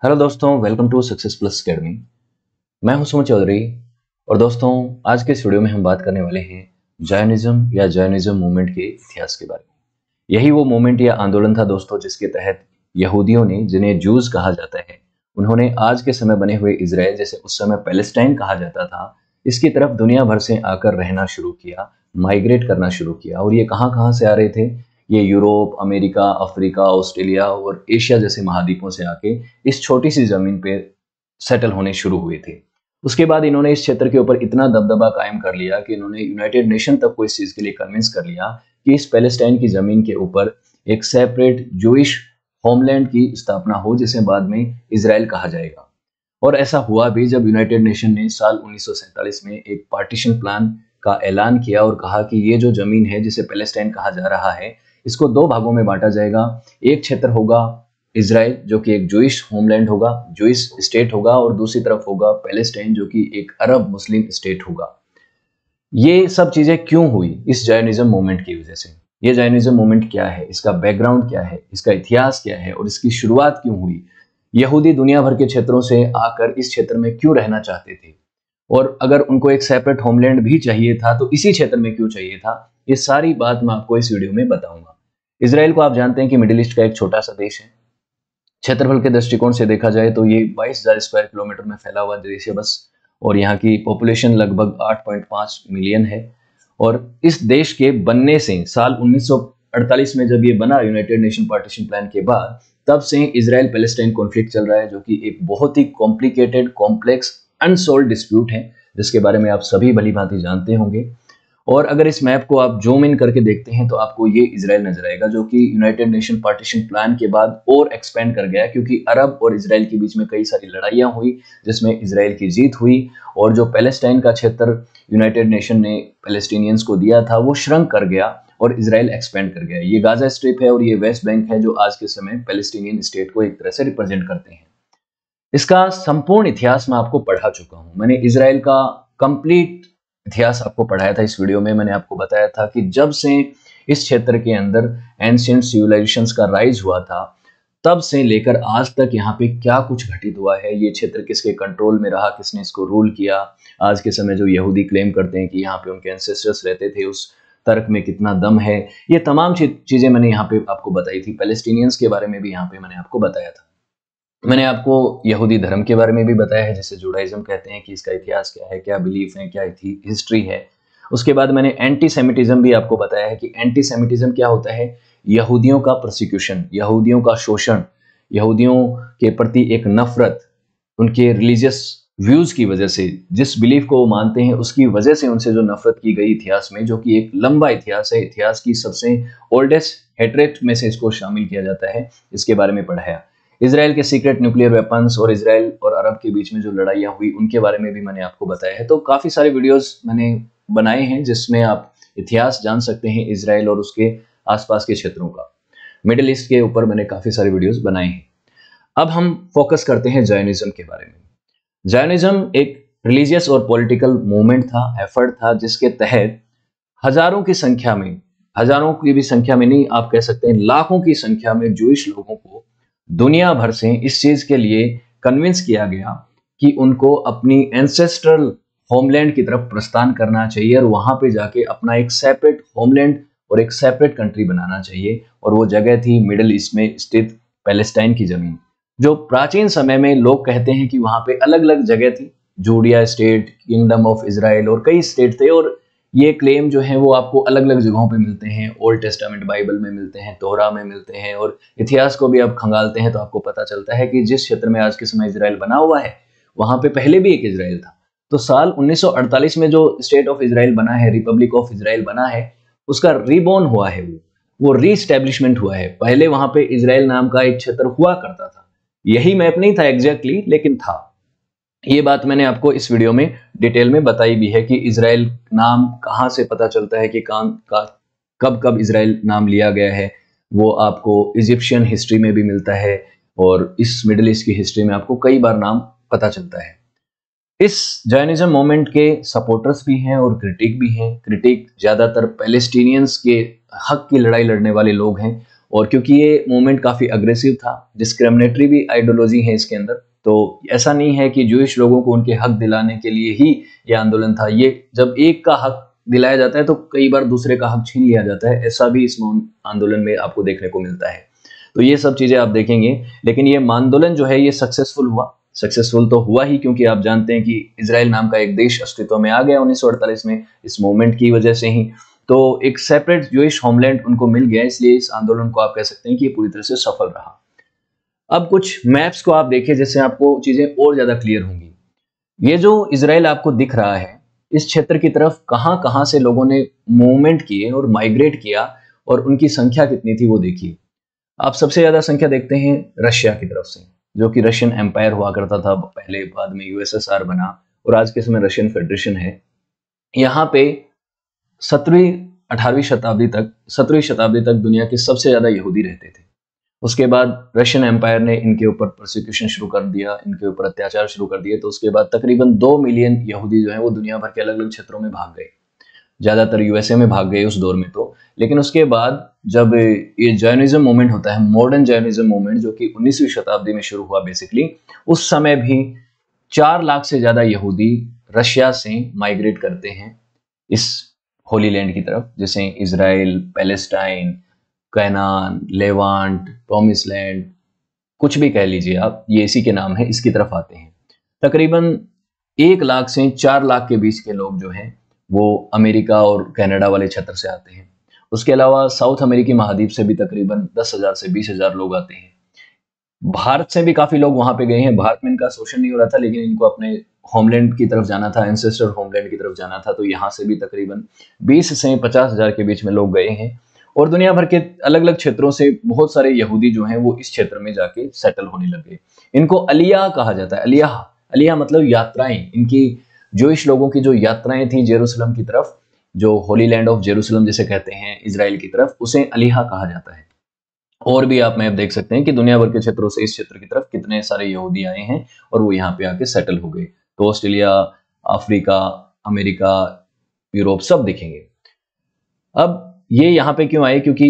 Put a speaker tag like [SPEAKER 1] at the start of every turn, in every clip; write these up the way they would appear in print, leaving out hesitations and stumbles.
[SPEAKER 1] Hello दोस्तों, welcome to Success Plus Academy. मैं हूं सुमन चौधरी। और दोस्तों, आज के इस वीडियो में हम बात करने वाले हैं जायनिज्म या जायनिज्म मूवमेंट के इतिहास के बारे में। यही वो मूवमेंट या आंदोलन था दोस्तों, जिसके तहत यहूदियों ने, जिन्हें जूज कहा जाता है, उन्होंने आज के समय बने हुए इसराइल, जैसे उस समय पैलेस्टाइन कहा जाता था, इसकी तरफ दुनिया भर से आकर रहना शुरू किया, माइग्रेट करना शुरू किया। और ये कहाँ कहाँ से आ रहे थे? ये यूरोप, अमेरिका, अफ्रीका, ऑस्ट्रेलिया और एशिया जैसे महाद्वीपों से आके इस छोटी सी जमीन पे सेटल होने शुरू हुए थे। उसके बाद इन्होंने इस क्षेत्र के ऊपर इतना दबदबा कायम कर लिया कि इन्होंने यूनाइटेड नेशन तक को इस चीज के लिए कन्विंस कर लिया कि इस पैलेस्टाइन की जमीन के ऊपर एक सेपरेट जूइश होमलैंड की स्थापना हो, जिसे बाद में इसराइल कहा जाएगा। और ऐसा हुआ भी, जब यूनाइटेड नेशन ने साल 1947 में एक पार्टीशन प्लान का ऐलान किया और कहा कि ये जो जमीन है, जिसे पैलेस्टाइन कहा जा रहा है, इसको दो भागों में बांटा जाएगा। एक क्षेत्र होगा इसराइल, जो कि एक जूइश होमलैंड होगा, जूइश स्टेट होगा, और दूसरी तरफ होगा पैलेस्टाइन, जो कि एक अरब मुस्लिम स्टेट होगा। ये सब चीजें क्यों हुई? इस जायनिज्म मूवमेंट की वजह से। ये जायनिज्म मूवमेंट क्या है, इसका बैकग्राउंड क्या है, इसका इतिहास क्या है और इसकी शुरुआत क्यों हुई? यहूदी दुनिया भर के क्षेत्रों से आकर इस क्षेत्र में क्यों रहना चाहते थे, और अगर उनको एक सेपरेट होमलैंड भी चाहिए था तो इसी क्षेत्र में क्यों चाहिए था? ये सारी बात मैं आपको इस वीडियो में बताऊंगा। इसराइल को आप जानते हैं कि मिडिल ईस्ट का एक छोटा सा देश है। क्षेत्रफल के दृष्टिकोण से देखा जाए तो ये 22,000 स्क्वायर किलोमीटर में फैला हुआ देश है बस। और यहाँ की पॉपुलेशन लगभग 8.5 मिलियन है। और इस देश के बनने से साल 1948 में जब ये बना, यूनाइटेड नेशन पार्टीशन प्लान के बाद, तब से इसराइल पैलेस्टाइन कॉन्फ्लिक्ट चल रहा है, जो कि एक बहुत ही कॉम्प्लिकेटेड, कॉम्प्लेक्स, अनसोल्व डिस्प्यूट है, जिसके बारे में आप सभी भली भांति जानते होंगे। और अगर इस मैप को आप जूम इन करके देखते हैं तो आपको ये इजराइल नजर आएगा, जो कि यूनाइटेड नेशन पार्टीशन प्लान के बाद और एक्सपेंड कर गया, क्योंकि अरब और इजराइल के बीच में कई सारी लड़ाइयां हुई, जिसमें इजराइल की जीत हुई। और जो पैलेस्टाइन का क्षेत्र यूनाइटेड नेशन ने पैलेस्टीनियंस को दिया था, वो श्रंक कर गया और इजराइल एक्सपेंड कर गया। ये गाजा स्ट्रिप है और ये वेस्ट बैंक है, जो आज के समय पैलेस्टीनियन स्टेट को एक तरह से रिप्रेजेंट करते हैं। इसका संपूर्ण इतिहास मैं आपको पढ़ा चुका हूं। मैंने इजराइल का कंप्लीट इतिहास आपको पढ़ाया था। इस वीडियो में मैंने आपको बताया था कि जब से इस क्षेत्र के अंदर एंशिएंट सिविलाइजेशंस का राइज हुआ था, तब से लेकर आज तक यहाँ पे क्या कुछ घटित हुआ है, ये क्षेत्र किसके कंट्रोल में रहा, किसने इसको रूल किया। आज के समय जो यहूदी क्लेम करते हैं कि यहाँ पे उनके एंसेस्टर्स रहते थे, उस तर्क में कितना दम है। ये तमाम चीजें मैंने यहाँ पे आपको बताई थी। पैलेस्टीनियंस के बारे में भी यहाँ पे मैंने आपको बताया था। मैंने आपको यहूदी धर्म के बारे में भी बताया है, जिसे जुडाइज्म कहते हैं, कि इसका इतिहास क्या है, क्या बिलीफ है, क्या हिस्ट्री है। उसके बाद मैंने एंटी सेमिटिज्म भी आपको बताया है कि एंटी सेमिटिज्म क्या होता है। यहूदियों का प्रोसिक्यूशन, यहूदियों का शोषण, यहूदियों के प्रति एक नफरत, उनके रिलीजियस व्यूज की वजह से, जिस बिलीफ को वो मानते हैं उसकी वजह से उनसे जो नफरत की गई इतिहास में, जो कि एक लंबा इतिहास है, इतिहास की सबसे ओल्डेस्ट हेट्रेट में से इसको शामिल किया जाता है, इसके बारे में पढ़ाया। इसराइल के सीक्रेट न्यूक्लियर वेपन्स और इसराइल और अरब के बीच में जो लड़ाइयाँ हुई, उनके बारे में भी मैंने आपको बताया है। तो काफी सारे वीडियोस मैंने बनाए हैं, जिसमें आप इतिहास जान सकते हैं इसराइल और उसके आसपास के क्षेत्रों का। मिडिल ईस्ट के ऊपर मैंने काफी सारे वीडियोस बनाए हैं। अब हम फोकस करते हैं जायनिज्म के बारे में। जायनिज्म एक रिलीजियस और पॉलिटिकल मूवमेंट था, एफर्ट था, जिसके तहत हजारों की संख्या में, हजारों की भी संख्या में नहीं, आप कह सकते हैं लाखों की संख्या में जूइश लोगों को दुनिया भर से इस चीज के लिए कन्विंस किया गया कि उनको अपनी एंसेस्ट्रल होमलैंड की तरफ प्रस्थान करना चाहिए और वहां पे जाके अपना एक सेपरेट होमलैंड और एक सेपरेट कंट्री बनाना चाहिए। और वो जगह थी मिडिल ईस्ट में स्थित पैलेस्टाइन की जमीन, जो प्राचीन समय में लोग कहते हैं कि वहां पे अलग अलग जगह थी, Judea state, kingdom of Israel और कई स्टेट थे। और ये क्लेम जो है वो आपको अलग अलग जगहों पे मिलते हैं। ओल्ड टेस्टामेंट बाइबल में मिलते हैं, तोरा में मिलते हैं, और इतिहास को भी आप खंगालते हैं तो आपको पता चलता है कि जिस क्षेत्र में आज के समय इसराइल बना हुआ है, वहां पे पहले भी एक इसराइल था। तो साल 1948 में जो स्टेट ऑफ इसराइल बना है, रिपब्लिक ऑफ इसराइल बना है, उसका रीबॉर्न हुआ है, वो रीस्टैब्लिशमेंट हुआ है। पहले वहां पे इसराइल नाम का एक क्षेत्र हुआ करता था। यही मैप नहीं था एग्जैक्टली, लेकिन था। ये बात मैंने आपको इस वीडियो में डिटेल में बताई भी है कि इसराइल नाम कहाँ से पता चलता है, कि कब कब इसराइल नाम लिया गया है। वो आपको इजिप्शियन हिस्ट्री में भी मिलता है और इस मिडिल ईस्ट की हिस्ट्री में आपको कई बार नाम पता चलता है। इस जायनिज्म मूवमेंट के सपोर्टर्स भी हैं और क्रिटिक भी हैं। क्रिटिक ज्यादातर पैलेस्टीनियंस के हक की लड़ाई लड़ने वाले लोग हैं, और क्योंकि ये मूवमेंट काफी अग्रेसिव था, डिस्क्रिमिनेटरी भी आइडियोलॉजी है इसके अंदर, तो ऐसा नहीं है कि जूइश लोगों को उनके हक दिलाने के लिए ही ये आंदोलन था। ये जब एक का हक दिलाया जाता है तो कई बार दूसरे का हक छीन लिया जाता है, ऐसा भी इस आंदोलन में आपको देखने को मिलता है। तो ये सब चीजें आप देखेंगे, लेकिन ये आंदोलन जो है ये सक्सेसफुल हुआ। सक्सेसफुल तो हुआ ही क्योंकि आप जानते हैं कि इजराइल नाम का एक देश अस्तित्व में आ गया 1948 में, इस मूवमेंट की वजह से ही। तो एक सेपरेट जूइश होमलैंड उनको मिल गया, इसलिए इस आंदोलन को आप कह सकते हैं कि ये पूरी तरह से सफल रहा। अब कुछ मैप्स को आप देखिए, जिससे आपको चीजें और ज्यादा क्लियर होंगी। ये जो इजराइल आपको दिख रहा है, इस क्षेत्र की तरफ कहां कहां से लोगों ने मूवमेंट किए और माइग्रेट किया और उनकी संख्या कितनी थी वो देखिए। आप सबसे ज्यादा संख्या देखते हैं रशिया की तरफ से, जो कि रशियन एम्पायर हुआ करता था पहले, बाद में यूएसएसआर बना और आज के समय रशियन फेडरेशन है। यहाँ पे 17वीं शताब्दी तक दुनिया के सबसे ज्यादा यहूदी रहते थे। उसके बाद रशियन एम्पायर ने इनके ऊपर प्रोसिक्यूशन शुरू कर दिया, इनके ऊपर अत्याचार शुरू कर दिए। तो उसके बाद तकरीबन 2 मिलियन यहूदी जो है वो दुनिया भर के अलग अलग क्षेत्रों में भाग गए, ज्यादातर यूएसए में भाग गए उस दौर में। तो लेकिन उसके बाद जब ये जॉयनिज्म मूवमेंट होता है, मॉडर्न जॉयनिज्म मूवमेंट, जो कि 19वीं शताब्दी में शुरू हुआ बेसिकली, उस समय भी 4 लाख से ज्यादा यहूदी रशिया से माइग्रेट करते हैं इस होली लैंड की तरफ, जैसे Israel, Palestine, Canaan, Levant, promise land, कुछ भी कह लीजिए आप, ये इसी के नाम है, इसकी तरफ आते हैं। तकरीबन 1 लाख से 4 लाख के बीच के लोग जो हैं वो अमेरिका और कनाडा वाले क्षेत्र से आते हैं। उसके अलावा साउथ अमेरिकी महाद्वीप से भी तकरीबन 10,000 से 20,000 लोग आते हैं। भारत से भी काफी लोग वहां पे गए हैं। भारत में इनका शोषण नहीं हो रहा था, लेकिन इनको अपने होमलैंड की तरफ जाना था, एंसेस्टर होमलैंड की तरफ जाना था। तो यहाँ से भी तकरीबन 20 से 50,000 के बीच में लोग गए हैं। और दुनिया भर के अलग अलग क्षेत्रों से बहुत सारे यहूदी जो हैं वो इस क्षेत्र में जाके सेटल होने लगे। इनको अलिया कहा जाता है। अलिया मतलब यात्राएं। इनकी जूइश लोगों की जो यात्राएं थी जेरूसलम की तरफ, जो होली लैंड ऑफ जेरूसलम जिसे कहते हैं इजराइल की तरफ, उसे अलिहा कहा जाता है। और भी आप मैप देख सकते हैं कि दुनिया भर के क्षेत्रों से इस क्षेत्र की तरफ कितने सारे यहूदी आए हैं और वो यहाँ पे आके सेटल हो गए। तो ऑस्ट्रेलिया, अफ्रीका, अमेरिका, यूरोप सब दिखेंगे। अब ये यहाँ पे क्यों आए? क्योंकि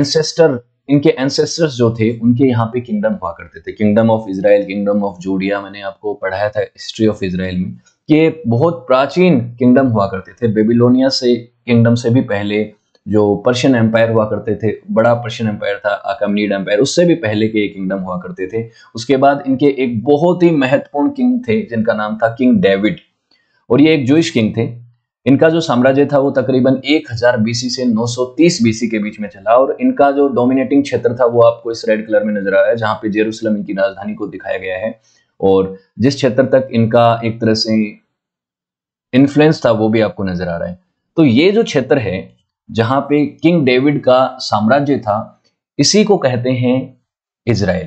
[SPEAKER 1] इनके एंसेस्टर्स जो थे उनके यहाँ पे किंगडम हुआ करते थे, kingdom of Israel, kingdom of Judea. मैंने आपको पढ़ाया था हिस्ट्री ऑफ इजराइल में कि बहुत प्राचीन किंगडम हुआ करते थे। बेबीलोनिया से किंगडम से भी पहले जो पर्शियन एम्पायर हुआ करते थे, बड़ा पर्शियन एम्पायर था, अकामनीड एम्पायर, उससे भी पहले के किंगडम हुआ करते थे। उसके बाद इनके एक बहुत ही महत्वपूर्ण किंग थे जिनका नाम था किंग डेविड, और ये एक जूइश किंग थे। इनका जो साम्राज्य था वो तकरीबन 1000 बीसी से 930 बीसी के बीच में चला, और इनका जो डोमिनेटिंग क्षेत्र था वो आपको इस रेड कलर में नजर आ रहा है, जहां पे जेरूसलम इनकी राजधानी को दिखाया गया है। और जिस क्षेत्र तक इनका एक तरह से इन्फ्लुएंस था वो भी आपको नजर आ रहा है। तो ये जो क्षेत्र है जहां पे किंग डेविड का साम्राज्य था, इसी को कहते हैं इजराइल।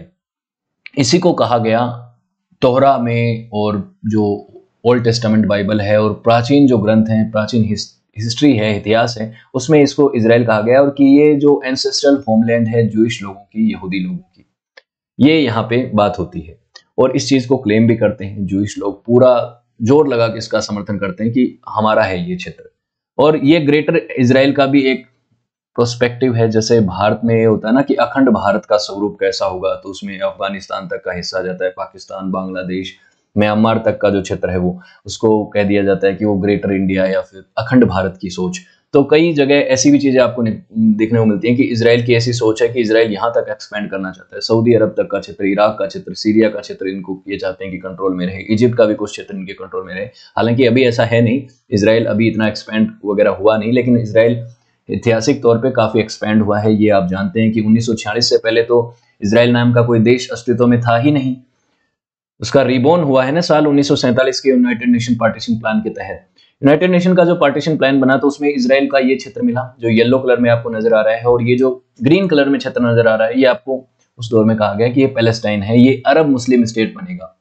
[SPEAKER 1] इसी को कहा गया तोहरा में, और जो ओल्ड टेस्टामेंट बाइबल है और प्राचीन जो ग्रंथ हैं, प्राचीन हिस्ट्री है, इतिहास है, उसमें इसको इजराइल कहा गया। और कि ये जो एंसेस्ट्रल होमलैंड है जूइश लोगों की, यहूदी लोगों की, ये यहाँ पे बात होती है। और इस चीज को क्लेम भी करते हैं जूइश लोग, पूरा जोर लगा के इसका समर्थन करते हैं कि हमारा है ये क्षेत्र। और ये ग्रेटर इजराइल का भी एक प्रोस्पेक्टिव है। जैसे भारत में ये होता है ना कि अखंड भारत का स्वरूप कैसा होगा, तो उसमें अफगानिस्तान तक का हिस्सा आ जाता है, पाकिस्तान, बांग्लादेश, म्यांमार तक का जो क्षेत्र है वो, उसको कह दिया जाता है कि वो ग्रेटर इंडिया या फिर अखंड भारत की सोच। तो कई जगह ऐसी भी चीजें आपको देखने को मिलती हैं कि इजराइल की ऐसी सोच है कि इजराइल यहाँ तक एक्सपेंड करना चाहता है, सऊदी अरब तक का क्षेत्र, इराक का क्षेत्र, सीरिया का क्षेत्र, इनको ये चाहते हैं कि कंट्रोल में रहे, इजिप्ट का भी कुछ क्षेत्र इनके कंट्रोल में रहे। हालांकि अभी ऐसा है नहीं, इजराइल अभी इतना एक्सपेंड वगैरह हुआ नहीं, लेकिन इजराइल ऐतिहासिक तौर पे काफी एक्सपेंड हुआ है। ये आप जानते हैं कि 1946 से पहले तो इजराइल नाम का कोई देश अस्तित्व में था ही नहीं। उसका रिबॉर्न हुआ है ना साल 1947 के यूनाइटेड नेशन पार्टीशन प्लान के तहत। यूनाइटेड नेशन का जो पार्टीशन प्लान बना तो उसमें इजराइल का ये क्षेत्र मिला जो येलो कलर में आपको नजर आ रहा है, और ये जो ग्रीन कलर में क्षेत्र नजर आ रहा है ये आपको उस दौर में कहा गया कि ये पैलेस्टाइन है, ये अरब मुस्लिम स्टेट बनेगा।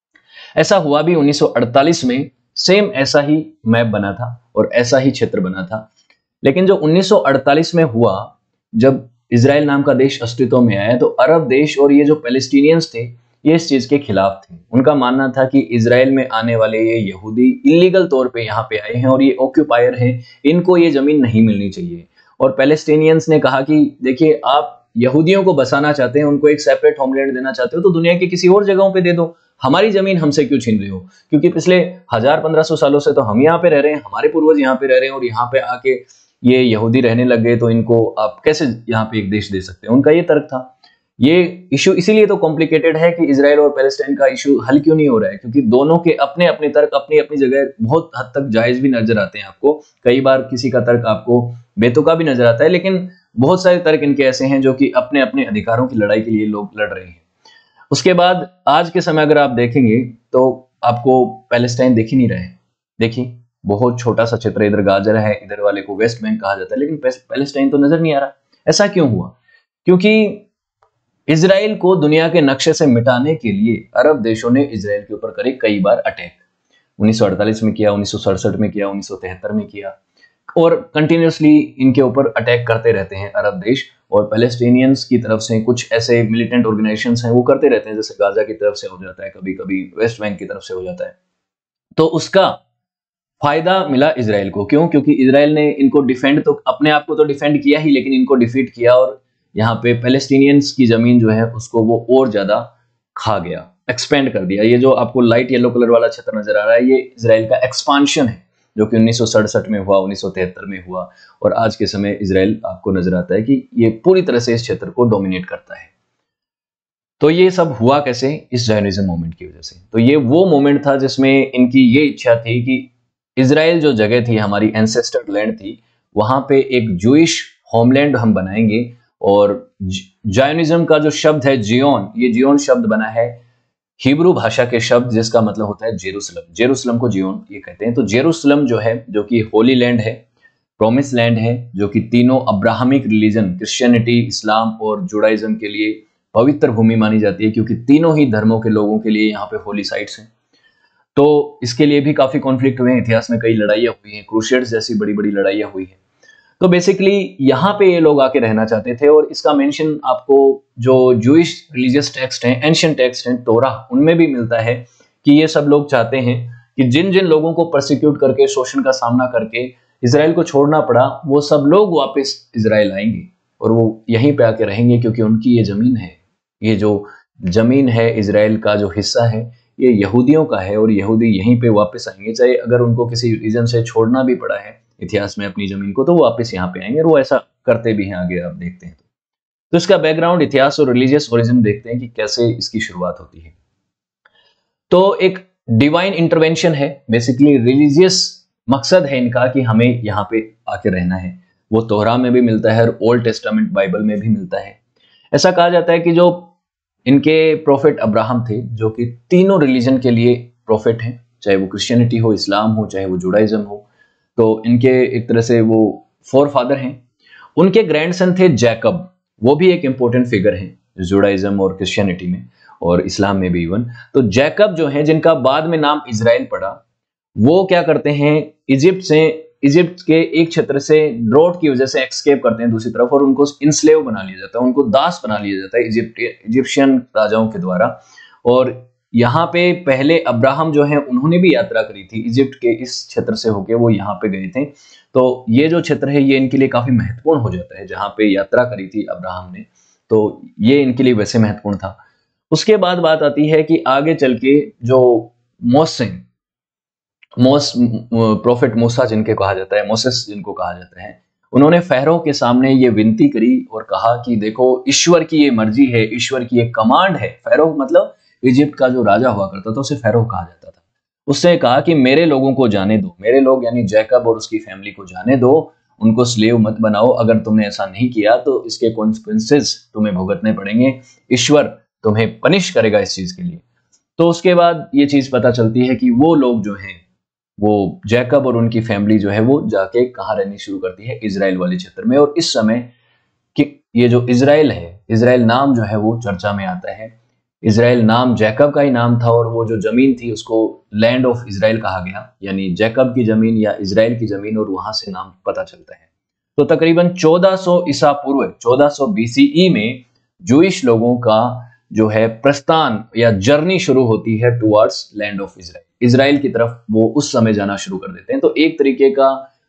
[SPEAKER 1] ऐसा हुआ भी 1948 में, सेम ऐसा ही मैप बना था और ऐसा ही क्षेत्र बना था। लेकिन जो 1948 में हुआ, जब इजराइल नाम का देश अस्तित्व में आया, तो अरब देश और ये जो पैलेस्टीनियंस थे ये इस चीज के खिलाफ थे। उनका मानना था कि इजराइल में आने वाले ये यहूदी इलीगल तौर पे यहाँ पे आए हैं और ये ऑक्यूपायर हैं, इनको ये जमीन नहीं मिलनी चाहिए। और पैलेस्टीनियंस ने कहा कि देखिए, आप यहूदियों को बसाना चाहते हैं, उनको एक सेपरेट होमलैंड देना चाहते हो, तो दुनिया की किसी और जगहों पे दे दो, हमारी जमीन हमसे क्यों छीन रहे हो? क्योंकि पिछले 1000-1500 सालों से तो हम यहाँ पे रह रहे हैं, हमारे पूर्वज यहाँ पे रह रहे हैं, और यहाँ पे आके ये यहूदी रहने लग गए, तो इनको आप कैसे यहाँ पे एक देश दे सकते हैं? उनका ये तर्क था। ये इशू इसीलिए तो कॉम्प्लिकेटेड है कि इजराइल और पैलेस्टाइन का इशू हल क्यों नहीं हो रहा है, क्योंकि दोनों के अपने अपने तर्क अपनी अपनी जगह बहुत हद तक जायज भी नजर आते हैं आपको। कई बार किसी का तर्क आपको बेतुका भी नजर आता है, लेकिन बहुत सारे तर्क इनके ऐसे हैं जो कि अपने अपने अधिकारों की लड़ाई के लिए लोग लड़ रहे हैं। उसके बाद आज के समय अगर आप देखेंगे तो आपको पैलेस्टाइन दिख ही नहीं रहा है। देखिए, बहुत छोटा सा क्षेत्र, इधर गाजर है, इधर वाले को वेस्ट बैंक कहा जाता है, लेकिन पैलेस्टाइन तो नजर नहीं आ रहा। ऐसा क्यों हुआ? क्योंकि इजराइल को दुनिया के नक्शे से मिटाने के लिए अरब देशों ने इजराइल के ऊपर करे कई बार अटैक। 1948 में किया, 1967 में किया, 1973 में किया, और कंटिन्यूसली इनके ऊपर अटैक करते रहते हैं अरब देश। और पैलेस्टीनियंस की तरफ से कुछ ऐसे मिलिटेंट ऑर्गेनाइजेशंस हैं, वो करते रहते हैं, जैसे गाजा की तरफ से हो जाता है, कभी कभी वेस्ट बैंक की तरफ से हो जाता है। तो उसका फायदा मिला इजराइल को। क्यों? क्योंकि इजराइल ने इनको डिफेंड तो अपने आप को तो डिफेंड किया ही, लेकिन इनको डिफीट किया, और यहाँ पे पैलेस्टीनियंस की जमीन जो है उसको वो और ज्यादा खा गया, एक्सपेंड कर दिया। ये जो आपको लाइट येलो कलर वाला क्षेत्र नजर आ रहा है, ये इजराइल का एक्सपांशन है, जो कि 1967 में हुआ, 1973 में हुआ, और आज के समय इजराइल आपको नजर आता है कि ये पूरी तरह से इस क्षेत्र को डोमिनेट करता है। तो ये सब हुआ कैसे? इस जायनिज्म मूवमेंट की वजह से। तो ये वो मोमेंट था जिसमें इनकी ये इच्छा थी कि इजराइल जो जगह थी, हमारी एंसेस्टर लैंड थी, वहां पे एक जूइश होमलैंड हम बनाएंगे। और जायनिज्म का जो शब्द है जियोन, ये जियोन शब्द बना है हिब्रू भाषा के शब्द जिसका मतलब होता है जेरूसलम। जेरूसलम को जियोन ये कहते हैं। तो जेरूसलम जो है, जो कि होली लैंड है, प्रॉमिस लैंड है, जो कि तीनों अब्राहमिक रिलीजन, क्रिश्चियनिटी, इस्लाम और जुडाइज्म के लिए पवित्र भूमि मानी जाती है, क्योंकि तीनों ही धर्मों के लोगों के लिए यहाँ पे होली साइट्स हैं। तो इसके लिए भी काफी कॉन्फ्लिक्ट हुए हैं, इतिहास में कई लड़ाइयां हुई हैं, क्रूसेड्स जैसी बड़ी बड़ी लड़ाइयां हुई हैं। तो बेसिकली यहाँ पे ये लोग आके रहना चाहते थे, और इसका मेंशन आपको जो जूइश रिलीजियस टेक्स्ट हैं, एंशिएंट टेक्स्ट हैं, तोरा, उनमें भी मिलता है कि ये सब लोग चाहते हैं कि जिन जिन लोगों को प्रोसिक्यूट करके, शोषण का सामना करके इजराइल को छोड़ना पड़ा, वो सब लोग वापस इजराइल आएंगे और वो यहीं पे आके रहेंगे, क्योंकि उनकी ये जमीन है। ये जो जमीन है, इजराइल का जो हिस्सा है, ये यहूदियों का है, और यहूदी यहीं पे वापस आएंगे। चाहे अगर उनको किसी रीजन से छोड़ना भी पड़ा है इतिहास में अपनी जमीन को, तो वो वापस यहाँ पे आएंगे, और वो ऐसा करते भी हैं। आगे आप देखते हैं तो इसका बैकग्राउंड, इतिहास और रिलीजियस ओरिजिन देखते हैं कि कैसे इसकी शुरुआत होती है। तो एक डिवाइन इंटरवेंशन है, बेसिकली रिलीजियस मकसद है इनका कि हमें यहाँ पे आके रहना है। वो तोहरा में भी मिलता है और ओल्ड टेस्टामेंट बाइबल में भी मिलता है। ऐसा कहा जाता है कि जो इनके प्रोफेट अब्राहम थे, जो कि तीनों रिलीजन के लिए प्रोफेट हैं, चाहे वो क्रिश्चियनिटी हो, इस्लाम हो, चाहे वो जुडाइज्म हो, तो इनके एक तरह से वो फोर फादर हैं। उनके ग्रैंडसन थे जैकब, वो भी एक इंपॉर्टेंट फिगर है जुडाइज्म और क्रिश्चियनिटी में और इस्लाम में भी इवन। तो जैकब जो है, जिनका बाद में नाम इजराइल पड़ा, वो क्या करते हैं, इजिप्ट के एक क्षेत्र से ड्रॉट की वजह से एक्सकेप करते हैं दूसरी तरफ, और उनको इनस्लेव बना लिया जाता है, उनको दास बना लिया जाता है इजिप्शियन राजाओं के द्वारा। और यहाँ पे पहले अब्राहम जो है, उन्होंने भी यात्रा करी थी इजिप्ट के इस क्षेत्र से होके, वो यहाँ पे गए थे। तो ये जो क्षेत्र है, ये इनके लिए काफी महत्वपूर्ण हो जाता है, जहाँ पे यात्रा करी थी अब्राहम ने, तो ये इनके लिए वैसे महत्वपूर्ण था। उसके बाद बात आती है कि आगे चल के जो प्रोफेट मूसा जिनके कहा जाता है, मोसेस जिनको कहा जाता है, उन्होंने फैरो के सामने ये विनती करी और कहा कि देखो, ईश्वर की ये मर्जी है, ईश्वर की ये कमांड है। फैरो मतलब इजिप्ट का जो राजा हुआ करता था, उसे फैरो कहा जाता था। उसने कहा कि मेरे लोगों को जाने दो, मेरे लोग यानी जैकब और उसकी फैमिली को जाने दो, उनको स्लेव मत बनाओ। अगर तुमने ऐसा नहीं किया तो इसके कॉन्सिक्वेंसेस तुम्हें भुगतने पड़ेंगे, ईश्वर तुम्हें पनिश करेगा इस चीज के लिए। तो उसके बाद ये चीज पता चलती है कि वो लोग जो हैं, वो जैकब और उनकी फैमिली जो है, वो जाके कहाँ रहनी शुरू करती है, इजराइल वाले क्षेत्र में। और इस समय कि ये जो इजराइल है, इजराइल नाम जो है वो चर्चा में आता है। इजराइल नाम जैकब का ही नाम था, और वो जो जमीन थी उसको लैंड ऑफ इजराइल कहा गया, यानी जैकब की जमीन या इजराइल की जमीन, और वहां से नाम पता चलता है। तो तकरीबन 1400 ईसा पूर्व, 1400 बीसीई में जूइश लोगों का जो है प्रस्थान या जर्नी शुरू होती है towards land of Israel. Israel की तरफ वो उस समय जाना शुरू कर देते हैं। तो एक तरीके का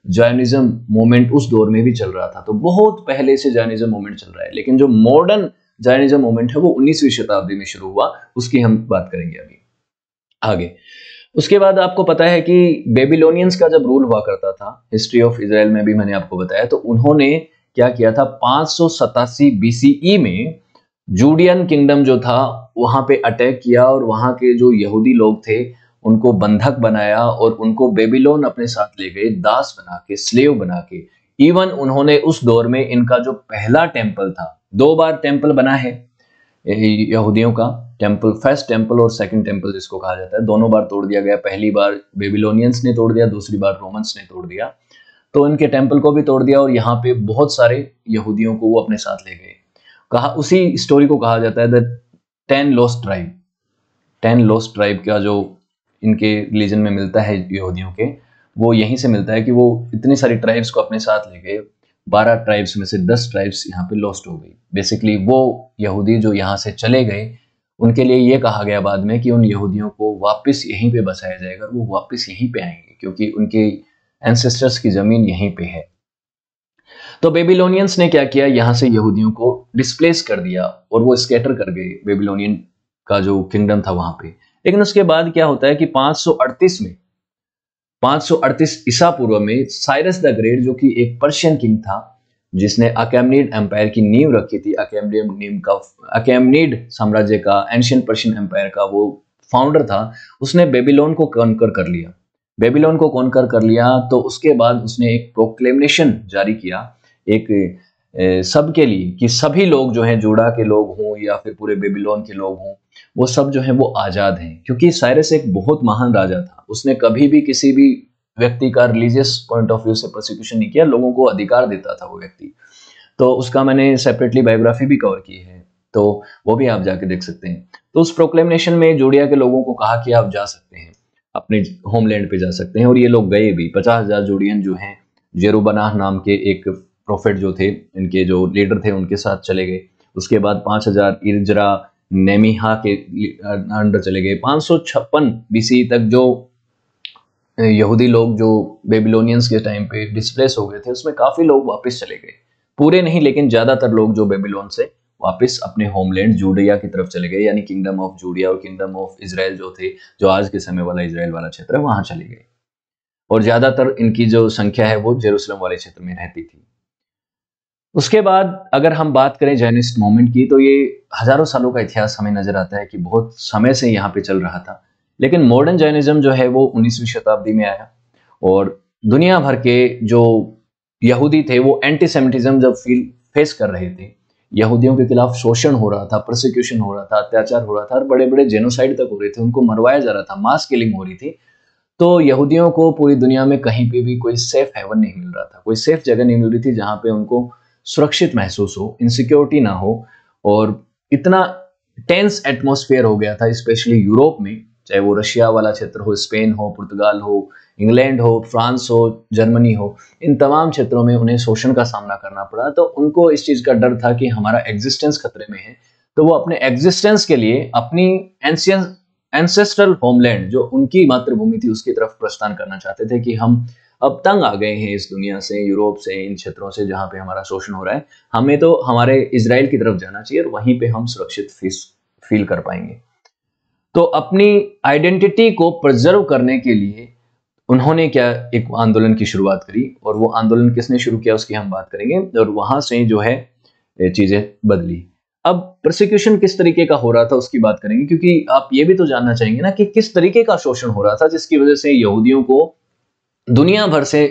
[SPEAKER 1] जायनिज्म मूवमेंट उस दौर में भी चल रहा था। तो बहुत पहले से जायनिज्म मूवमेंट चल रहा है, लेकिन जो मॉडर्न जायनिज्म मूवमेंट है वो 19वीं शताब्दी में शुरू हुआ, उसकी हम बात करेंगे अभी आगे। उसके बाद आपको पता है कि बेबीलोनियंस का जब रूल हुआ करता था, हिस्ट्री ऑफ इजराइल में भी मैंने आपको बताया, तो उन्होंने क्या किया था, 587 बीसीई में जूडियन किंगडम जो था वहां पे अटैक किया और वहां के जो यहूदी लोग थे उनको बंधक बनाया और उनको बेबीलोन अपने साथ ले गए, दास बना के, स्लेव बना के। इवन उन्होंने उस दौर में इनका जो पहला टेंपल था, 2 बार टेंपल बना है यहूदियों का, टेंपल, फर्स्ट टेंपल और सेकंड टेंपल जिसको कहा जाता है, दोनों बार तोड़ दिया गया। पहली बार बेबीलोनियंस ने तोड़ दिया, दूसरी बार रोमन्स ने तोड़ दिया। तो इनके टेंपल को भी तोड़ दिया और यहाँ पे बहुत सारे यहूदियों को वो अपने साथ ले गए। कहा, उसी स्टोरी को कहा जाता है the 10 lost tribe. 10 lost tribe का जो इनके रिलीजन में मिलता है यहूदियों के, वो यहीं से मिलता है कि वो इतनी सारी ट्राइब्स को अपने साथ ले गए। 12 ट्राइब्स में से 10 ट्राइब्स यहाँ पे लॉस्ट हो गई। बेसिकली वो यहूदी जो यहाँ से चले गए, उनके लिए ये कहा गया बाद में कि उन यहूदियों को वापस यहीं पे बसाया जाएगा, वो वापस यहीं पे आएंगे क्योंकि उनके एंसेस्टर्स की जमीन यहीं पे है। तो बेबीलोनियंस ने क्या किया, यहां से यहूदियों को डिस्प्लेस कर दिया और वो स्कैटर कर गए बेबीलोनियन का जो किंगडम था वहां पे। लेकिन उसके बाद क्या होता है कि 538 ईसा पूर्व में साइरस द ग्रेट, जो कि एक पर्शियन किंग था जिसने अकेमनीड एम्पायर की नींव रखी थी, अकेमनीड साम्राज्य का, एंशियंट पर्शियन एम्पायर का वो फाउंडर था, उसने बेबीलोन को कॉन्कर कर लिया। बेबीलोन को कॉन्कर कर लिया तो उसके बाद उसने एक प्रोक्लेमेशन जारी किया, एक सबके लिए, कि सभी लोग जो हैं, जूडा के लोग हों या फिर पूरे बेबीलोन के लोग हों, वो सब जो हैं वो आजाद हैं। क्योंकि साइरस एक बहुत महान राजा था, उसने कभी भी किसी भी व्यक्ति का रिलीजियस पॉइंट ऑफ व्यू से प्रोसिक्यूशन नहीं किया, लोगों को अधिकार देता था वो व्यक्ति। तो उसका मैंने सेपरेटली बायोग्राफी भी कवर की है, तो वो भी आप जाके देख सकते हैं। तो उस प्रोक्लेमेशन में जूडिया के लोगों को कहा कि आप जा सकते हैं, अपने होमलैंड पे जा सकते हैं, और ये लोग गए भी। 50,000 जूडियन जो हैं, जेरुबनाह नाम के एक प्रोफेट जो थे, इनके जो लीडर थे, उनके साथ चले गए। उसके बाद 5,000 इर्जरा नेमिहा के अंडर चले गए। 556 बीसी तक जो यहूदी लोग जो बेबीलोनियंस के टाइम पे डिस्प्लेस हो गए थे, उसमें काफी लोग वापस चले गए, पूरे नहीं लेकिन ज्यादातर लोग जो बेबीलोन से वापस अपने होमलैंड जूडिया की तरफ चले गए, यानी किंगडम ऑफ जूडिया और किंगडम ऑफ इजराइल जो थे, जो आज के समय वाला इजराइल वाला क्षेत्र है, वहां चले गए। और ज्यादातर इनकी जो संख्या है वो जेरूसलम वाले क्षेत्र में रहती थी। उसके बाद अगर हम बात करें जायनिस्ट मूवमेंट की, तो ये हजारों सालों का इतिहास हमें नजर आता है कि बहुत समय से यहाँ पे चल रहा था। लेकिन मॉडर्न जायनिज्म जो है वो 19वीं शताब्दी में आया और दुनिया भर के जो यहूदी थे वो एंटीसेमिटिज्म जब फेस कर रहे थे, यहूदियों के खिलाफ शोषण हो रहा था, प्रोसिक्यूशन हो रहा था, अत्याचार हो रहा था और बड़े बड़े जेनोसाइड तक हो रहे थे, उनको मरवाया जा रहा था, मास किलिंग हो रही थी। तो यहूदियों को पूरी दुनिया में कहीं पे भी कोई सेफ हेवन नहीं मिल रहा था, कोई सेफ जगह नहीं मिल रही थी जहां पे उनको सुरक्षित महसूस हो, इनसिक्योरिटी ना हो। और इतना टेंस एटमॉस्फेयर हो गया था, स्पेशली यूरोप में, चाहे वो रशिया वाला क्षेत्र हो, स्पेन हो, पुर्तगाल हो, इंग्लैंड हो, फ्रांस हो, जर्मनी हो, इन तमाम क्षेत्रों में उन्हें शोषण का सामना करना पड़ा। तो उनको इस चीज का डर था कि हमारा एग्जिस्टेंस खतरे में है। तो वो अपने एग्जिस्टेंस के लिए अपनी एंसेस्ट्रल होमलैंड, जो उनकी मातृभूमि थी, उसकी तरफ प्रस्थान करना चाहते थे कि हम अब तंग आ गए हैं इस दुनिया से, यूरोप से, इन क्षेत्रों से जहां पे हमारा शोषण हो रहा है, हमें तो हमारे इजराइल की तरफ जाना चाहिए और वहीं पे हम सुरक्षित फील कर पाएंगे। तो अपनी आइडेंटिटी को प्रिजर्व करने के लिए उन्होंने क्या, एक आंदोलन की शुरुआत करी, और वो आंदोलन किसने शुरू किया उसकी हम बात करेंगे, और वहां से जो है चीजें बदली। अब प्रोसिक्यूशन किस तरीके का हो रहा था उसकी बात करेंगे, क्योंकि आप ये भी तो जानना चाहेंगे ना कि किस तरीके का शोषण हो रहा था जिसकी वजह से यहूदियों को दुनिया भर से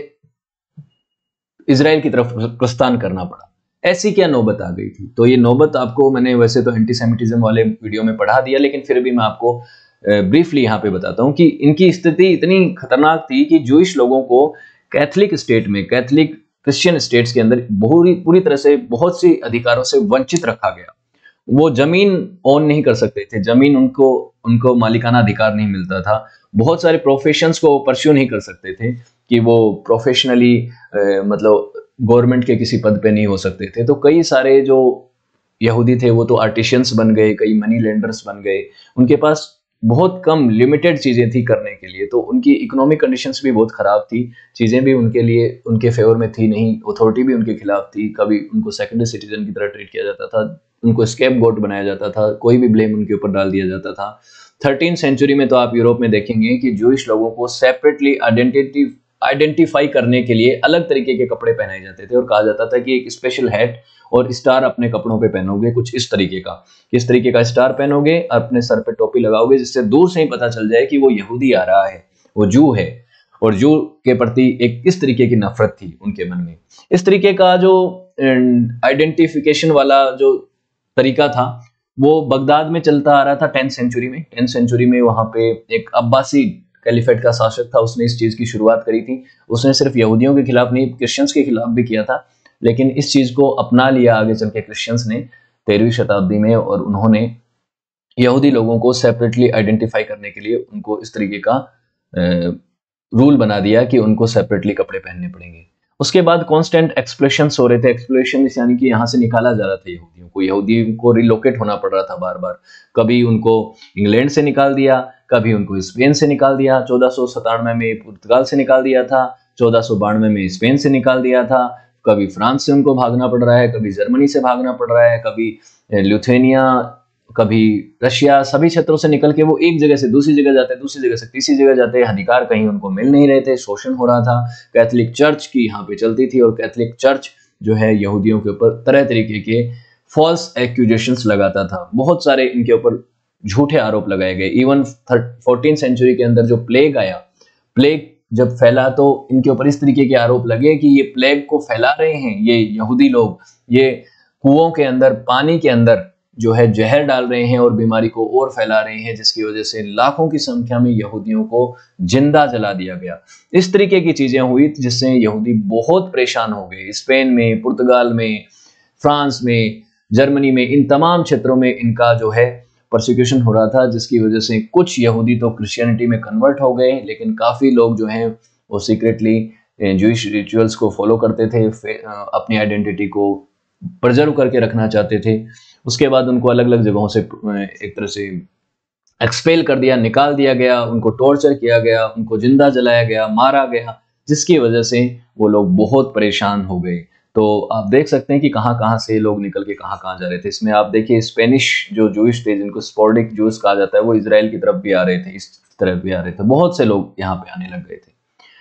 [SPEAKER 1] इजराइल की तरफ प्रस्थान करना पड़ा। ऐसी क्या नौबत आ गई थी? तो ये नौबत आपको मैंने वैसे तो एंटीसेमिटिज्म वाले वीडियो में पढ़ा दिया, लेकिन फिर भी मैं आपको ब्रीफली यहाँ पे बताता हूँ कि इनकी स्थिति इतनी खतरनाक थी कि जूइश लोगों को कैथलिक स्टेट में, कैथलिक क्रिश्चियन स्टेट्स के अंदर पूरी तरह से बहुत सी अधिकारों से वंचित रखा गया। वो जमीन ओन नहीं कर सकते थे, जमीन उनको मालिकाना अधिकार नहीं मिलता था। बहुत सारे प्रोफेशंस को परस्यू नहीं कर सकते थे कि वो प्रोफेशनली मतलब गवर्नमेंट के किसी पद पे नहीं हो सकते थे। तो कई सारे जो यहूदी थे वो तो आर्टिशियंस बन गए, कई मनी लेंडर्स बन गए, उनके पास बहुत कम लिमिटेड चीजें थी करने के लिए, तो उनकी इकोनॉमिक कंडीशंस भी बहुत खराब थी, चीजें भी उनके लिए उनके फेवर में थी नहीं, अथॉरिटी भी उनके खिलाफ थी, कभी उनको सेकेंडरी सिटीजन की तरह ट्रीट किया जाता था, उनको स्केपगोट बनाया जाता था, कोई भी ब्लेम उनके ऊपर डाल दिया जाता था। 13th सेंचुरी में तो आप यूरोप में देखेंगे कि जूइश लोगों को सेपरेटली आइडेंटिफाई करने के लिए अलग तरीके के कपड़े पहनाए जाते थे और कहा जाता था कि एक स्पेशल हैट और स्टार अपने कपड़ों पे पहनोगे, कुछ इस तरीके का, किस तरीके का स्टार पहनोगे, अपने सर पे टोपी लगाओगे, जिससे दूर से ही पता चल जाए कि वो यहूदी आ रहा है, वो जू है, और जू के प्रति एक किस तरीके की नफरत थी उनके मन में। इस तरीके का जो आइडेंटिफिकेशन वाला जो तरीका था वो बगदाद में चलता आ रहा था 10th सेंचुरी में। 10th सेंचुरी में वहां पे एक अब्बासी कैलिफेट का शासक था, उसने इस चीज की शुरुआत करी थी। उसने सिर्फ यहूदियों के खिलाफ नहीं, क्रिश्चियंस के खिलाफ भी किया था, लेकिन इस चीज को अपना लिया आगे चल के क्रिश्चियंस ने 13वीं शताब्दी में, और उन्होंने यहूदी लोगों को सेपरेटली आइडेंटिफाई करने के लिए उनको इस तरीके का रूल बना दिया कि उनको सेपरेटली कपड़े पहनने पड़ेंगे। उसके बाद कॉन्स्टेंट एक्सप्लोशंस हो रहे थे। एक्सप्लोशन यानी कि यहाँ से निकाला जा रहा था यहूदियों को रिलोकेट होना पड़ रहा था बार बार। कभी उनको इंग्लैंड से निकाल दिया, कभी उनको स्पेन से निकाल दिया, 1497 में पुर्तगाल से निकाल दिया था, 1492 में स्पेन से निकाल दिया था, कभी फ्रांस से उनको भागना पड़ रहा है, कभी जर्मनी से भागना पड़ रहा है, कभी ल्यूथेनिया, कभी रशिया, सभी क्षेत्रों से निकल के वो एक जगह से दूसरी जगह जाते, दूसरी जगह से तीसरी जगह जाते, अधिकार कहीं उनको मिल नहीं रहे थे, शोषण हो रहा था। कैथोलिक चर्च की यहाँ पे चलती थी, और कैथोलिक चर्च जो है यहूदियों के ऊपर तरह तरीके के फॉल्स एक्यूजेशंस लगाता था। बहुत सारे इनके ऊपर झूठे आरोप लगाए गए। इवन 14th सेंचुरी के अंदर जो प्लेग आया, प्लेग जब फैला तो इनके ऊपर इस तरीके के आरोप लगे कि ये प्लेग को फैला रहे हैं ये यहूदी लोग, ये कुओं के अंदर, पानी के अंदर जो है जहर डाल रहे हैं और बीमारी को और फैला रहे हैं, जिसकी वजह से लाखों की संख्या में यहूदियों को जिंदा जला दिया गया। इस तरीके की चीजें हुई जिससे यहूदी बहुत परेशान हो गए। स्पेन में, पुर्तगाल में, फ्रांस में, जर्मनी में, इन तमाम क्षेत्रों में इनका जो है परसिक्यूशन हो रहा था, जिसकी वजह से कुछ यहूदी तो क्रिश्चियनिटी में कन्वर्ट हो गए, लेकिन काफी लोग जो हैं वो सीक्रेटली जूइश रिचुअल्स को फॉलो करते थे, अपनी आइडेंटिटी को प्रिजर्व करके रखना चाहते थे। उसके बाद उनको अलग अलग जगहों से एक तरह से एक्सपेल कर दिया, निकाल दिया गया, उनको टॉर्चर किया गया, उनको जिंदा जलाया गया, मारा गया, जिसकी वजह से वो लोग बहुत परेशान हो गए। तो आप देख सकते हैं कि कहाँ कहाँ से लोग निकल के कहाँ कहाँ जा रहे थे। इसमें आप देखिए स्पेनिश जो जूइश थे, जिनको स्पोर्डिक जूस कहा जाता है, वो इजराइल की तरफ भी आ रहे थे, इस तरफ भी आ रहे थे, बहुत से लोग यहाँ पे आने लग गए थे।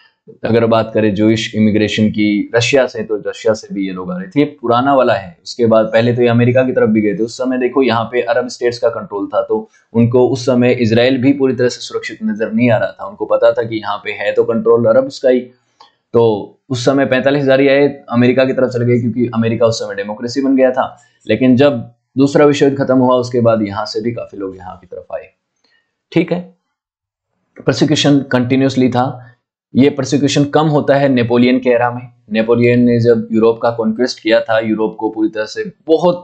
[SPEAKER 1] अगर बात करें जूइश इमिग्रेशन की रशिया से, तो रशिया से भी ये लोग आ रहे थे, ये पुराना वाला है। उसके बाद पहले तो ये अमेरिका की तरफ भी गए थे। उस समय देखो यहाँ पे अरब स्टेट्स का कंट्रोल था, तो उनको उस समय इजराइल भी पूरी तरह से सुरक्षित नजर नहीं आ रहा था। उनको पता था कि यहाँ पे है तो कंट्रोल अरब का ही। तो उस समय 45,000 आए, अमेरिका की तरफ चले गए, क्योंकि अमेरिका उस समय डेमोक्रेसी बन गया था। लेकिन जब दूसरा विश्व युद्ध खत्म हुआ, उसके बाद यहाँ से भी काफी लोग यहाँ की तरफ आए। ठीक है, प्रोसिक्यूशन कंटिन्यूसली था। ये प्रोसिक्यूशन कम होता है नेपोलियन के एरा में। नेपोलियन ने जब यूरोप का कॉन्क्वेस्ट किया था, यूरोप को पूरी तरह से बहुत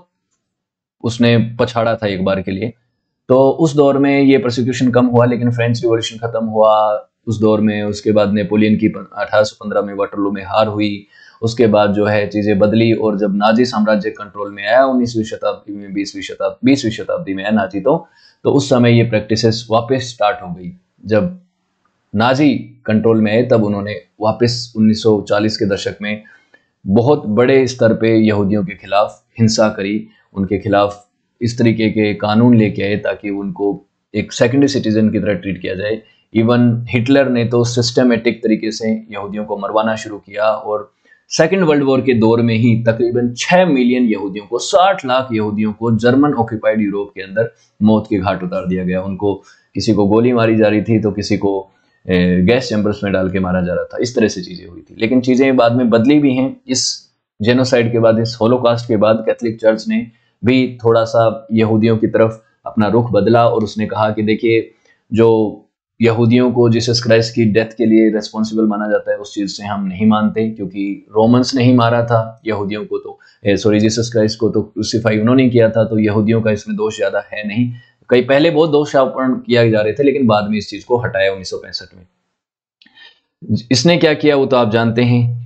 [SPEAKER 1] उसने पछाड़ा था एक बार के लिए, तो उस दौर में ये प्रोसिक्यूशन कम हुआ। लेकिन फ्रेंच रिवॉल्यूशन खत्म हुआ उस दौर में, उसके बाद नेपोलियन की 1815 में वाटरलू में हार हुई। उसके बाद जो है चीजें बदली, और जब नाजी साम्राज्य कंट्रोल में आया 19वीं शताब्दी में, 20वीं शताब्दी में आया नाजी, तो उस समय ये प्रैक्टिसेस वापस स्टार्ट हो गई। जब नाजी कंट्रोल में आए तब उन्होंने वापस 1940 के दशक में बहुत बड़े स्तर पे यहूदियों के खिलाफ हिंसा करी, उनके खिलाफ इस तरीके के कानून लेके आए ताकि उनको एक सेकेंडरी सिटीजन की तरह ट्रीट किया जाए। इवन हिटलर ने तो सिस्टमेटिक तरीके से यहूदियों को मरवाना शुरू किया, और सेकेंड वर्ल्ड वॉर के दौर में ही तकरीबन 6 मिलियन यहूदियों को, 60 लाख यहूदियों को जर्मन ऑक्यूपाइड यूरोप के अंदर मौत के घाट उतार दिया गया। उनको किसी को गोली मारी जा रही थी, तो किसी को गैस चैम्बर्स में डाल के मारा जा रहा था। इस तरह से चीजें हुई थी, लेकिन चीजें बाद में बदली भी हैं। इस जेनोसाइड के बाद, इस होलोकास्ट के बाद कैथोलिक चर्च ने भी थोड़ा सा यहूदियों की तरफ अपना रुख बदला, और उसने कहा कि देखिए, जो यहूदियों को जीसस क्राइस्ट की डेथ के लिए रेस्पॉन्सिबल माना जाता है, उस चीज से हम नहीं मानते, क्योंकि रोमन्स ने ही मारा था यहूदियों को, तो जीसस क्राइस्ट को तो क्रूसीफाई उन्होंने किया था, तो यहूदियों का इसमें दोष ज्यादा है नहीं। कई पहले बहुत दोषारोपण किया जा रहे थे, लेकिन बाद में इस चीज को हटाया 1965 में। इसने क्या किया वो तो आप जानते हैं।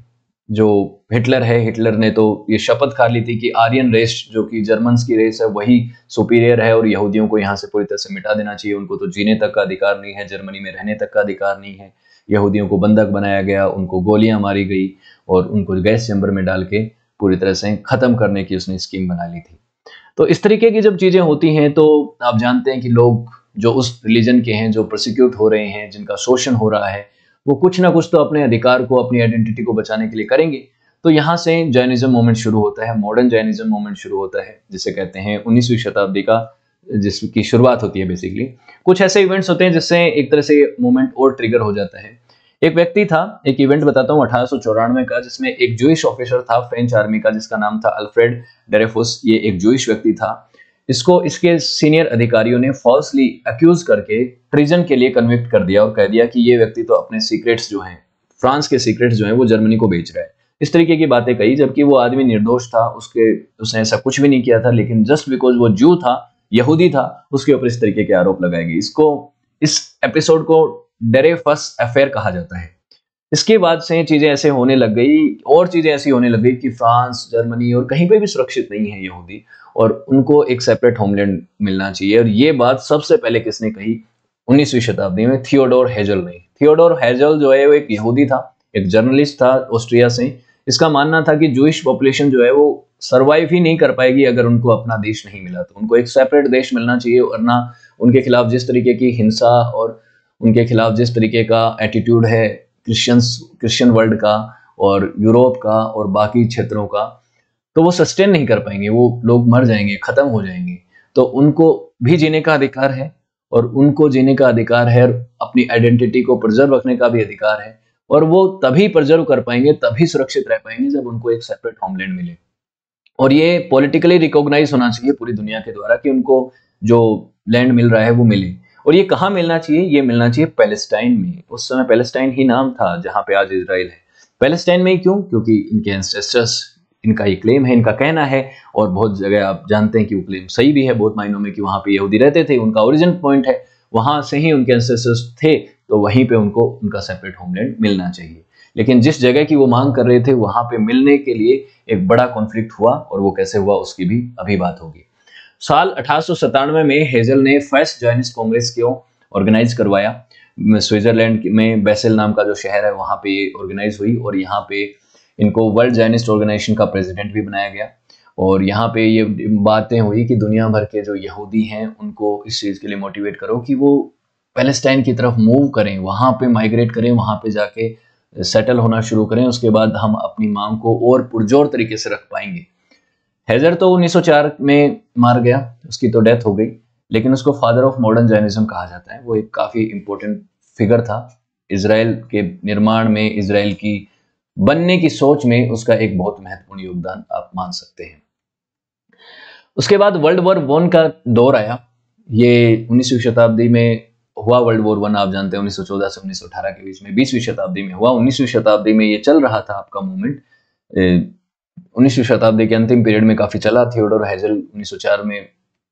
[SPEAKER 1] जो हिटलर है, हिटलर ने तो ये शपथ खा ली थी कि आर्यन रेस जो कि जर्मन्स की रेस है वही सुपीरियर है और यहूदियों को यहाँ से पूरी तरह से मिटा देना चाहिए, उनको तो जीने तक का अधिकार नहीं है, जर्मनी में रहने तक का अधिकार नहीं है। यहूदियों को बंधक बनाया गया, उनको गोलियां मारी गई और उनको गैस चैम्बर में डाल के पूरी तरह से खत्म करने की उसने स्कीम बना ली थी। तो इस तरीके की जब चीजें होती हैं तो आप जानते हैं कि लोग जो उस रिलीजन के हैं, जो प्रोसिक्यूट हो रहे हैं, जिनका शोषण हो रहा है, वो कुछ ना कुछ तो अपने अधिकार को, अपनी आइडेंटिटी को बचाने के लिए करेंगे। तो यहाँ से जैनिज्म मूवमेंट शुरू होता है, मॉडर्न जैनिज्म मूवमेंट शुरू होता है, जिसे कहते हैं 19वीं शताब्दी का, जिसकी शुरुआत होती है। बेसिकली कुछ ऐसे इवेंट्स होते हैं जिससे एक तरह से मूवमेंट और ट्रिगर हो जाता है। एक व्यक्ति था, एक इवेंट बताता हूँ 1894 का, जिसमें एक जूइश ऑफिसर था फ्रेंच आर्मी का, जिसका नाम था अल्फ्रेड ड्रेफुस। ये एक जूइश व्यक्ति था। इसको इसके सीनियर अधिकारियों ने फॉल्सली अक्यूज करके ट्रीजन के लिए कन्विक्ट कर दिया और कह दिया कि ये व्यक्ति तो अपने सीक्रेट्स जो हैं, फ्रांस के सीक्रेट्स जो हैं, वो जर्मनी को बेच रहा है। इस तरीके की बातें कही, जबकि वो आदमी निर्दोष था, उसने ऐसा कुछ भी नहीं किया था, लेकिन जस्ट बिकॉज वो जू था, यहूदी था, उसके ऊपर इस तरीके के आरोप लगाए गए। इस एपिसोड को ड्रेफस अफेयर कहा जाता है। इसके बाद से चीजें ऐसे होने लग गई, और चीजें ऐसी होने लग गई कि फ्रांस, जर्मनी और कहीं पे भी सुरक्षित नहीं है यहूदी, और उनको एक सेपरेट होमलैंड मिलना चाहिए। और ये बात सबसे पहले किसने कही? 19वीं शताब्दी में थियोडोर हेजल ने। थियोडोर हेजल जो है वो एक यहूदी था, एक जर्नलिस्ट था ऑस्ट्रिया से। इसका मानना था कि जूइश पॉपुलेशन जो है वो सर्वाइव ही नहीं कर पाएगी अगर उनको अपना देश नहीं मिला, तो उनको एक सेपरेट देश मिलना चाहिए, वरना उनके खिलाफ जिस तरीके की हिंसा और उनके खिलाफ जिस तरीके का एटीट्यूड है क्रिश्चियन वर्ल्ड का और यूरोप का और बाकी क्षेत्रों का, तो वो सस्टेन नहीं कर पाएंगे, वो लोग मर जाएंगे, खत्म हो जाएंगे। तो उनको भी जीने का अधिकार है, और उनको जीने का अधिकार है, अपनी आइडेंटिटी को प्रिजर्व रखने का भी अधिकार है, और वो तभी प्रिजर्व कर पाएंगे, तभी सुरक्षित रह पाएंगे जब उनको एक सेपरेट होमलैंड मिले। और ये पॉलिटिकली रिकॉग्नाइज होना चाहिए पूरी दुनिया के द्वारा कि उनको जो लैंड मिल रहा है वो मिले। और ये कहाँ मिलना चाहिए? ये मिलना चाहिए पैलेस्टाइन में। उस समय पैलेस्टाइन ही नाम था जहां पे आज इजराइल है। पैलेस्टाइन में ही क्यों? क्योंकि इनके एंसेस्टर्स, इनका ये क्लेम है, इनका कहना है, और बहुत जगह आप जानते हैं कि वो क्लेम सही भी है बहुत मायनों में, कि वहां पे यहूदी रहते थे, उनका ओरिजिन पॉइंट है, वहां से ही उनके एंसेस्टर्स थे, तो वहीं पे उनको उनका सेपरेट होमलैंड मिलना चाहिए। लेकिन जिस जगह की वो मांग कर रहे थे वहां पे मिलने के लिए एक बड़ा कॉन्फ्लिक्ट हुआ, और वो कैसे हुआ उसकी भी अभी बात होगी। साल 1897 में हेजल ने फर्स्ट जॉइनिस्ट कांग्रेस को ऑर्गेनाइज करवाया। स्विट्जरलैंड में बेसेल नाम का जो शहर है वहां पे ये ऑर्गेनाइज हुई, और यहाँ पे इनको वर्ल्ड जायनिस्ट ऑर्गेनाइजेशन का प्रेसिडेंट भी बनाया गया। और यहाँ पे ये बातें हुई कि दुनिया भर के जो यहूदी हैं उनको इस चीज़ के लिए मोटिवेट करो कि वो पैलेस्टाइन की तरफ मूव करें, वहाँ पे माइग्रेट करें, वहाँ पे जाके सेटल होना शुरू करें, उसके बाद हम अपनी मांग को और पुरजोर तरीके से रख पाएंगे। हेजर तो 1904 में मार गया, उसकी तो डेथ हो गई, लेकिन उसको फादर ऑफ मॉडर्न जैनिज्म कहा जाता है। वो एक काफ़ी इंपॉर्टेंट फिगर था इजराइल के निर्माण में, इजराइल की बनने की सोच में उसका एक बहुत महत्वपूर्ण योगदान आप मान सकते हैं। उसके बाद वर्ल्ड वॉर 1 का दौर आया। ये 19वीं शताब्दी में हुआ वर्ल्ड वॉर 1, आप जानते हैं 1914 से 1918 के बीच में, 20वीं शताब्दी में हुआ। 19वीं शताब्दी में ये चल रहा था आपका मूवमेंट। 19वीं शताब्दी के अंतिम पीरियड में काफी चला। थियोडोर हेजल 1904 में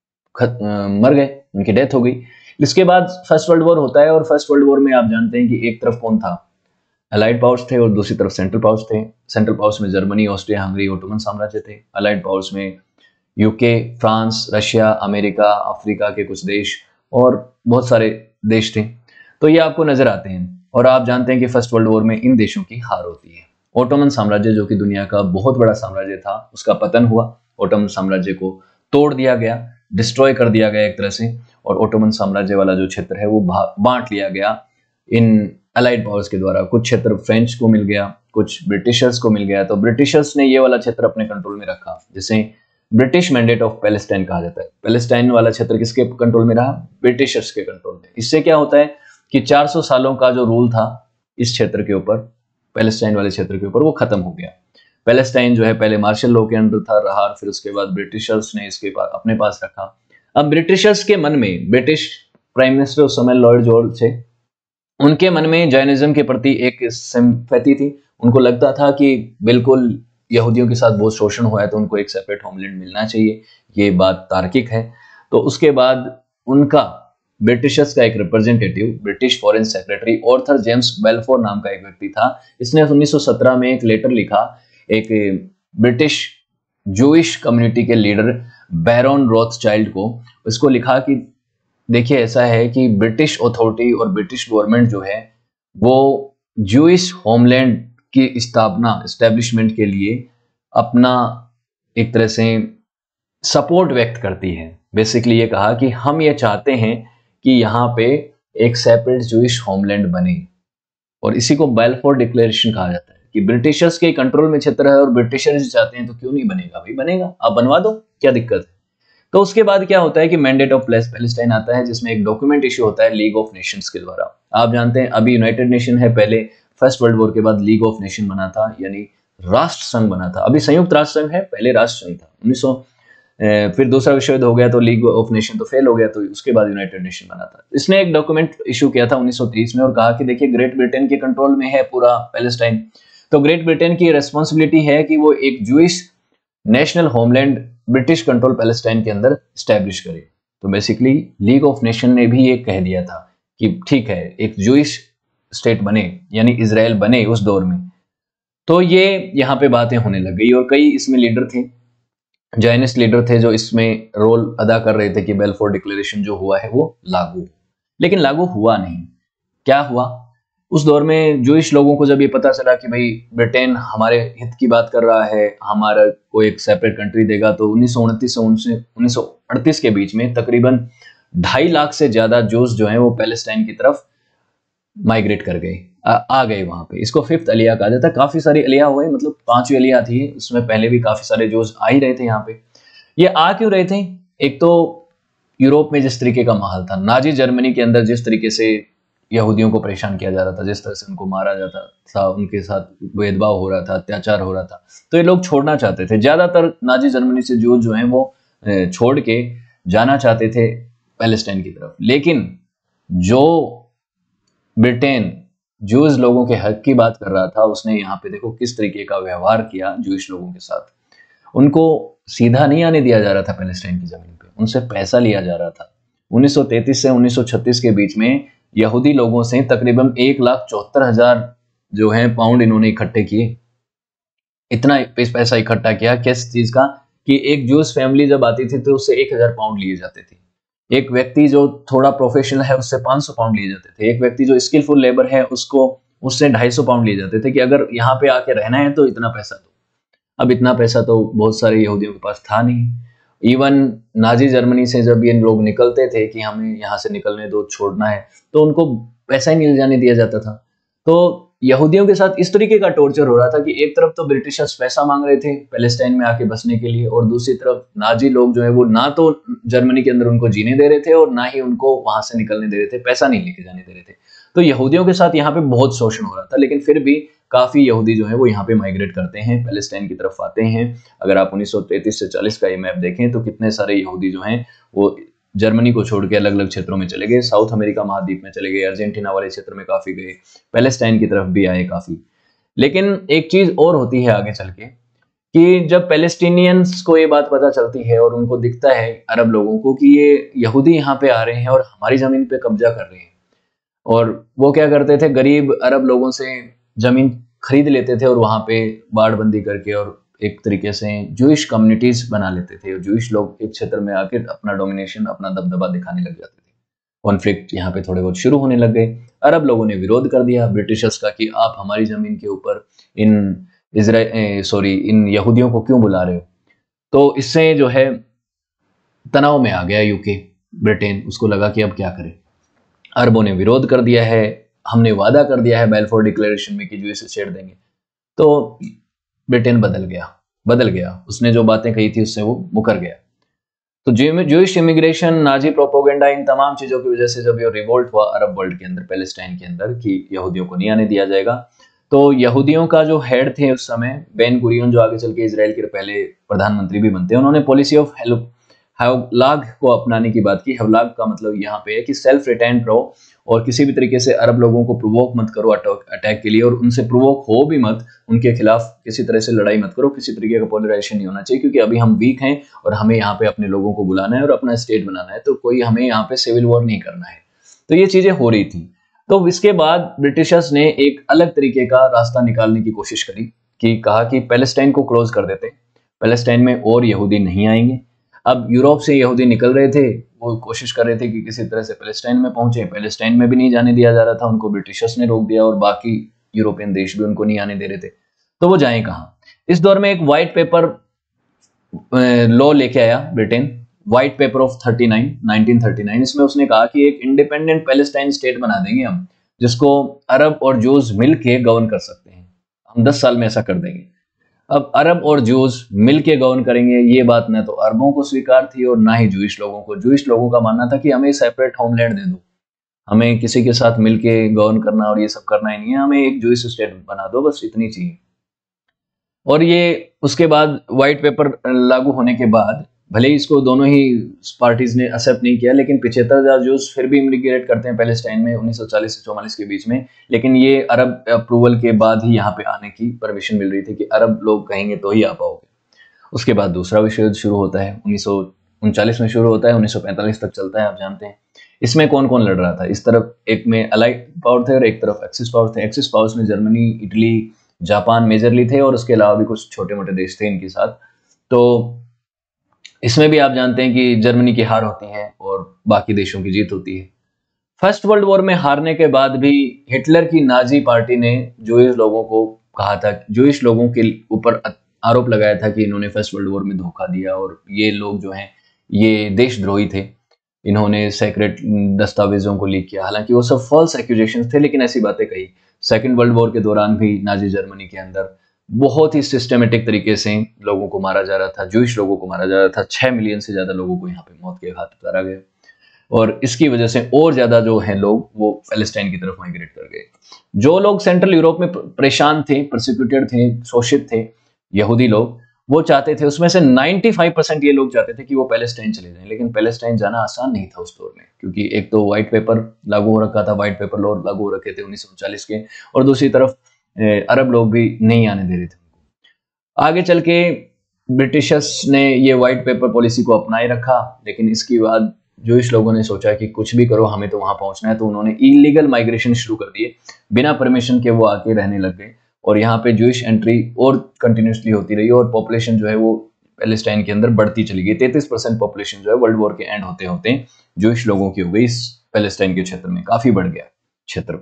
[SPEAKER 1] मर गए, उनकी डेथ हो गई। इसके बाद फर्स्ट वर्ल्ड वॉर होता है, और फर्स्ट वर्ल्ड वॉर में आप जानते हैं कि एक तरफ कौन था? अलाइड पावर्स थे, और दूसरी तरफ सेंट्रल पावर्स थे। सेंट्रल पावर्स में जर्मनी, ऑस्ट्रिया हंगरी, ओटोमन साम्राज्य थे। अलाइड पावर्स में UK, France, Russia, America, Africa के कुछ देश और बहुत सारे देश थे। तो ये आपको नजर आते हैं, और आप जानते हैं कि फर्स्ट वर्ल्ड वॉर में इन देशों की हार होती है। ओटोमन साम्राज्य जो कि दुनिया का बहुत बड़ा साम्राज्य था, उसका पतन हुआ। ओटोमन साम्राज्य को तोड़ दिया गया, डिस्ट्रॉय कर दिया गया एक तरह से, और ओटोमन साम्राज्य वाला जो क्षेत्र है वो बांट लिया गया इन अलाइड पावर्स के द्वारा। कुछ क्षेत्र फ्रेंच को मिल गया, कुछ ब्रिटिशर्स को मिल गया। तो ब्रिटिशर्स ने ये वाला क्षेत्र अपने कंट्रोल में रखा, जिसे ब्रिटिश मैंडेट ऑफ पैलेस्टाइन कहा जाता है। पैलेस्टाइन वाला क्षेत्र किसके कंट्रोल में रहा? ब्रिटिशर्स के कंट्रोल में। इससे क्या होता है कि 400 सालों का जो रूल था इस क्षेत्र के ऊपर, पैलेस्टाइन वाले क्षेत्र के ऊपर, वो खत्म हो गया। पैलेस्टाइन जो है पहले मार्शल लॉ के अंडर था रहा, फिर उसके बाद ब्रिटिशर्स ने इसके पास अपने पास रखा। अब ब्रिटिशर्स के मन में, ब्रिटिश प्राइम मिनिस्टर उस समय लॉर्ड जॉर्ज थे, उनके मन में जैनिज्म के प्रति एक सिंपैथी थी। उनको लगता था कि बिल्कुल यहूदियों के साथ बहुत शोषण हुआ है, तो उनको एक सेपरेट होमलैंड मिलना चाहिए। ये बात तार्किक है। तो उसके बाद उनका ब्रिटिशर्स का एक representative, British foreign secretary Arthur James Balfour नाम का एक व्यक्ति था। इसने 1917 में एक लेटर लिखा एक ब्रिटिश जूइश कम्युनिटी के लीडर बैरन रोथस्चाइल्ड को। इसको लिखा कि देखिए ऐसा है कि ब्रिटिश अथॉरिटी और ब्रिटिश गवर्नमेंट जो है वो जूइश होमलैंड की स्थापना, एस्टेब्लिशमेंट के लिए अपना एक तरह से सपोर्ट व्यक्त करती है। बेसिकली ये कहा कि हम ये चाहते हैं कि यहाँ पे एक सेपरेट जूइश होमलैंड बने, और इसी को बेल्फोर डिक्लेरेशन कहा जाता है कि ब्रिटिशर्स के कंट्रोल में क्षेत्र है और ब्रिटिशर्स चाहते हैं तो क्यों नहीं बनेगा, भाई बनेगा, आप बनवा दो, क्या दिक्कत है। तो उसके बाद क्या होता है कि मैंडेट ऑफ पैलेस्टाइन आता है, जिसमें एक डॉक्यूमेंट इश्यू होता है लीग ऑफ नेशंस के द्वारा। आप जानते हैं अभी यूनाइटेड नेशन है, पहले फर्स्ट वर्ल्ड वॉर के बाद लीग ऑफ नेशन बना था, यानी राष्ट्र संघ बना था। अभी संयुक्त राष्ट्र संघ है, पहले राष्ट्र संघ था। 1900 फिर दूसरा विश्व युद्ध हो गया तो लीग ऑफ नेशन तो फेल हो गया, तो उसके बाद यूनाइटेड नेशन बना था। इसने एक डॉक्यूमेंट इशू किया था 1930 में और कहा कि देखिए ग्रेट ब्रिटेन के कंट्रोल में है पूरा पैलेस्टाइन, तो ग्रेट ब्रिटेन की रेस्पॉन्सिबिलिटी है कि वो एक Jewish national homeland British control Palestine के अंदर स्टैब्लिश करे। तो बेसिकली लीग ऑफ नेशन ने भी ये कह दिया था कि ठीक है एक जूइश स्टेट बने, यानी इजराइल बने उस दौर में। तो ये यहाँ पे बातें होने लग गई और कई इसमें लीडर थे, जायनिस्ट लीडर थे जो इसमें रोल अदा कर रहे थे कि बेल्फोर डिक्लेरेशन जो हुआ है वो लागू, लेकिन लागू हुआ नहीं। क्या हुआ उस दौर में जूइश लोगों को जब ये पता चला कि भाई ब्रिटेन हमारे हित की बात कर रहा है, हमारा को एक सेपरेट कंट्री देगा, तो 1929 से 1938 के बीच में तकरीबन 2.5 लाख से ज्यादा जूस जो हैं वो पैलेस्टाइन की तरफ माइग्रेट कर गए, आ गए वहां पे। इसको फिफ्थ अलिया कहा जाता है। काफी सारी अलिया हुए, मतलब 5वीं अलिया थी, उसमें पहले भी काफी सारे जूस आ ही रहे थे यहाँ पे। ये आ क्यों रहे थे? एक तो यूरोप में जिस तरीके का माहौल था, नाजी जर्मनी के अंदर जिस तरीके से यहूदियों को परेशान किया जा रहा था, जिस तरह से उनको मारा जाता था, उनके साथ भेदभाव हो रहा था, अत्याचार हो रहा था, तो ये लोग छोड़ना चाहते थे। ज्यादातर नाजी जर्मनी से जो हैं वो छोड़ के जाना चाहते थे पैलेस्टाइन की तरफ। लेकिन जो ब्रिटेन जूस लोगों के हक की बात कर रहा था, उसने यहाँ पे देखो किस तरीके का व्यवहार किया जूइश लोगों के साथ। उनको सीधा नहीं आने दिया जा रहा था पैलेस्टाइन की जमीन पे, उनसे पैसा लिया जा रहा था। 1933 से 1936 के बीच में यहूदी लोगों से तकरीबन 1,74,000 जो है पाउंड इन्होंने इकट्ठे किए। इतना पैसा इकट्ठा किया किस चीज का, कि एक जूस फैमिली जब आती थी तो उससे 1,000 पाउंड लिए जाते थे। एक व्यक्ति जो थोड़ा प्रोफेशनल है उससे 500 पाउंड लिए जाते थे। एक व्यक्ति जो स्किलफुल लेबर है उसको उससे 250 पाउंड लिए जाते थे कि अगर यहाँ पे आके रहना है तो इतना पैसा दो। अब इतना पैसा तो बहुत सारे यहूदियों के पास था नहीं। इवन नाजी जर्मनी से जब ये लोग निकलते थे कि हमें यहाँ से निकलने दो, छोड़ना है, तो उनको पैसा ही नहीं जाने दिया जाता था। तो यहूदियों के साथ इस तरीके का टॉर्चर हो रहा था कि एक तरफ तो ब्रिटिशर्स पैसा मांग रहे थे पैलेस्टाइन में आके बसने के लिए, और दूसरी तरफ नाजी लोग जो है वो ना तो जर्मनी के अंदर उनको जीने दे रहे थे और ना ही उनको वहां से निकलने दे रहे थे, पैसा नहीं लेके जाने दे रहे थे। तो यहूदियों के साथ यहाँ पे बहुत शोषण हो रहा था। लेकिन फिर भी काफी यहूदी जो है वो यहाँ पे माइग्रेट करते हैं, पैलेस्टाइन की तरफ आते हैं। अगर आप 1933 से 40 का ये मैप देखें तो कितने सारे यहूदी जो हैं वो जर्मनी को छोड़ के अलग अलग क्षेत्रों में चले गए, साउथ अमेरिका महाद्वीप में चले गए, अर्जेंटीना वाले क्षेत्र में काफी गए, पैलेस्टाइन की तरफ भी आए काफी। लेकिन एक चीज और होती है आगे चल के कि जब पैलेस्टीनियंस को ये बात पता चलती है और उनको दिखता है अरब लोगों को कि ये यहूदी यहाँ पे आ रहे हैं और हमारी जमीन पे कब्जा कर रहे हैं, और वो क्या करते थे, गरीब अरब लोगों से जमीन खरीद लेते थे और वहां पे बाड़बंदी करके और एक तरीके से जूइश कम्युनिटीज बना लेते थे, और जूइश लोग एक क्षेत्र में आकर अपना डोमिनेशन, अपना दबदबा दिखाने लग जाते थे। कॉन्फ्लिक्ट यहाँ पे थोड़े बहुत शुरू होने लग गए। अरब लोगों ने विरोध कर दिया ब्रिटिशर्स का कि आप हमारी जमीन के ऊपर इन यहूदियों को क्यों बुला रहे हो। तो इससे जो है तनाव में आ गया यूके, ब्रिटेन। उसको लगा कि अब क्या करें। अरबों ने विरोध कर दिया है, हमने वादा कर दिया है बेल्फोर डिक्लेरेशन में कि जूइश छेड़ देंगे। तो ब्रिटेन बदल गया, उसने जो बातें कही थी उससे वो मुकर गया। तो जूइश इमिग्रेशन, नाजी प्रोपोगेंडा, इन तमाम चीजों की वजह से जब ये रिवोल्ट हुआ अरब वर्ल्ड के अंदर, पैलेस्टाइन के अंदर, कि यहूदियों को नहीं आने दिया जाएगा, तो यहूदियों का जो हेड थे उस समय बेन गुरियन, जो आगे चल के इजराइल के पहले प्रधानमंत्री भी बनते हैं, उन्होंने पॉलिसी ऑफ हवलाग को अपनाने की बात की। हवलाग का मतलब यहाँ पे है कि सेल्फ रिटेंट रहो और किसी भी तरीके से अरब लोगों को प्रोवोक मत करो अटैक के लिए, और उनसे प्रोवोक हो भी मत, उनके खिलाफ किसी तरह से लड़ाई मत करो, किसी तरीके का पोलराइजेशन नहीं होना चाहिए, क्योंकि अभी हम वीक हैं और हमें यहाँ पे अपने लोगों को बुलाना है और अपना स्टेट बनाना है, तो कोई हमें यहाँ पे सिविल वॉर नहीं करना है। तो ये चीजें हो रही थी। तो इसके बाद ब्रिटिशर्स ने एक अलग तरीके का रास्ता निकालने की कोशिश करी, कि कहा कि पैलेस्टाइन को क्लोज कर देते, पैलेस्टाइन में और यहूदी नहीं आएंगे। अब यूरोप से यहूदी निकल रहे थे, वो कोशिश कर रहे थे कि किसी तरह से पैलेस्टाइन में पहुंचे, पैलेस्टाइन में भी नहीं जाने दिया जा रहा था, उनको ब्रिटिशर्स ने रोक दिया और बाकी यूरोपियन देश भी उनको नहीं आने दे रहे थे। तो वो जाएं कहाँ? इस दौर में एक व्हाइट पेपर लॉ लेके आया ब्रिटेन, व्हाइट पेपर ऑफ 1939। इसमें उसने कहा कि एक इंडिपेंडेंट पैलेस्टाइन स्टेट बना देंगे हम, जिसको अरब और जूस मिल के गवर्न कर सकते हैं, हम 10 साल में ऐसा कर देंगे। अब अरब और जूस मिल के गवर्न करेंगे, ये बात न तो अरबों को स्वीकार थी और ना ही जूइश लोगों को। जूइश लोगों का मानना था कि हमें सेपरेट होमलैंड दे दो, हमें किसी के साथ मिलके गवर्न करना और ये सब करना ही नहीं है, हमें एक जूइश स्टेट बना दो, बस इतनी चाहिए। और ये उसके बाद व्हाइट पेपर लागू होने के बाद भले ही इसको दोनों ही पार्टीज ने एक्सेप्ट नहीं किया, लेकिन 75,000 जूस फिर भी इमिग्रेट करते हैं पैलेस्टाइन में 1940 से 44 के बीच में। लेकिन ये अरब अप्रूवल के बाद ही यहाँ पे आने की परमिशन मिल रही थी कि अरब लोग कहेंगे तो ही आ पाओगे। उसके बाद दूसरा विश्व युद्ध शुरू होता है, 1939 में शुरू होता है, 1945 तक चलता है, आप जानते हैं। इसमें कौन कौन लड़ रहा था? इस तरफ एक में अलाइड पावर थे और एक तरफ एक्सिस पावर थे। एक्सिस पावर्स में जर्मनी, इटली, जापान मेजरली थे और उसके अलावा भी कुछ छोटे मोटे देश थे इनके साथ। तो इसमें भी आप जानते हैं कि जर्मनी की हार होती है और बाकी देशों की जीत होती है। फर्स्ट वर्ल्ड वॉर में हारने के बाद भी हिटलर की नाजी पार्टी ने जूइश लोगों को कहा था, जूइश लोगों के ऊपर आरोप लगाया था कि इन्होंने फर्स्ट वर्ल्ड वॉर में धोखा दिया और ये लोग जो हैं ये देशद्रोही थे, इन्होंने सेक्रेट दस्तावेजों को लीक किया। हालांकि वो सब फॉल्स एक्यूजेशंस थे, लेकिन ऐसी बातें कही। सेकेंड वर्ल्ड वॉर के दौरान भी नाजी जर्मनी के अंदर बहुत ही सिस्टमेटिक तरीके से लोगों को मारा जा रहा था, जूइश लोगों को मारा जा रहा था। 6 मिलियन से ज्यादा लोगों को यहाँ पे मौत के घाट उतारा गया और इसकी वजह से और ज्यादा जो है लोग वो पैलेस्टाइन की तरफ माइग्रेट कर गए। जो लोग सेंट्रल यूरोप में परेशान थे, प्रोसिक्यूटेड थे, शोषित थे, यहूदी लोग, वो चाहते थे, उसमें से 95% ये लोग चाहते थे कि वो पैलेस्टाइन चले जाएं। लेकिन पैलेस्टाइन जाना आसान नहीं था उस दौर में, क्योंकि एक तो व्हाइट पेपर लागू हो रखा था, व्हाइट पेपर लॉ लागू हो रखे थे 1939 के, और दूसरी तरफ अरब लोग भी नहीं आने दे रहे थे उनको। आगे चल के ब्रिटिशर्स ने ये व्हाइट पेपर पॉलिसी को अपनाए रखा, लेकिन इसके बाद जूइश लोगों ने सोचा कि कुछ भी करो, हमें तो वहां पहुंचना है, तो उन्होंने इलीगल माइग्रेशन शुरू कर दिए। बिना परमिशन के वो आके रहने लग गए और यहाँ पे जूइश एंट्री और कंटिन्यूसली होती रही और पॉपुलेशन जो है वो पैलेस्टाइन के अंदर बढ़ती चली गई। 33% पॉपुलेशन जो है वर्ल्ड वॉर के एंड होते होते जूइश लोगों की हो गई इस पैलेस्टाइन के क्षेत्र में, काफी बढ़ गया क्षेत्र।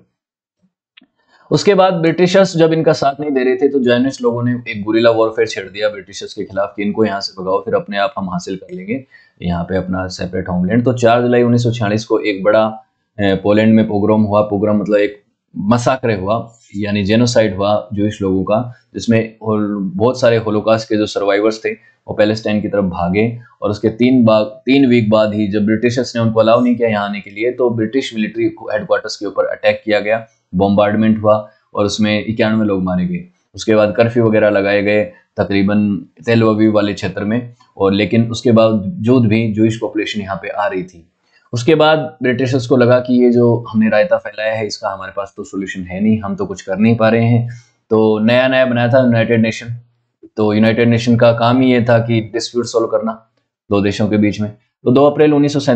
[SPEAKER 1] उसके बाद ब्रिटिशर्स जब इनका साथ नहीं दे रहे थे तो जर्नलिस्ट लोगों ने एक गुरिल्ला वॉरफेयर छेड़ दिया ब्रिटिशर्स के खिलाफ कि इनको यहाँ से भगाओ, फिर अपने आप हम हासिल कर लेंगे यहाँ पे अपना सेपरेट होमलैंड। तो 4 जुलाई 1946 को एक बड़ा पोलैंड में पोग्राम हुआ। पोग्राम मतलब एक मसाक्रे हुआ, यानी जेनोसाइड हुआ जूइश लोगों का, जिसमें बहुत सारे होलोकास्ट के जो सर्वाइवर्स थे वो पैलेस्टाइन की तरफ भागे। और उसके 3 वीक बाद ही जब ब्रिटिशर्स ने उनको अलाउ नहीं किया यहाँ आने के लिए, तो ब्रिटिश मिलिट्री हेडक्वार्टर्स के ऊपर अटैक किया गया, बॉम्बार्डमेंट हुआ और उसमें 91 लोग मारे गए। उसके बाद कर्फ्यू वगैरह लगाए गए तकरीबन तेल अवीव वाले क्षेत्र में, और लेकिन उसके बावजूद भी जूइश पॉपुलेशन यहाँ पे आ रही थी। उसके बाद ब्रिटिशर्स को लगा कि ये जो हमने रायता फैलाया है इसका हमारे पास तो सोल्यूशन है नहीं, हम तो कुछ कर नहीं पा रहे हैं। तो नया नया बनाया था यूनाइटेड नेशन। तो यूनाइटेड नेशन का काम ही ये था कि डिस्प्यूट सोल्व करना दो देशों के बीच में। तो 2 अप्रैल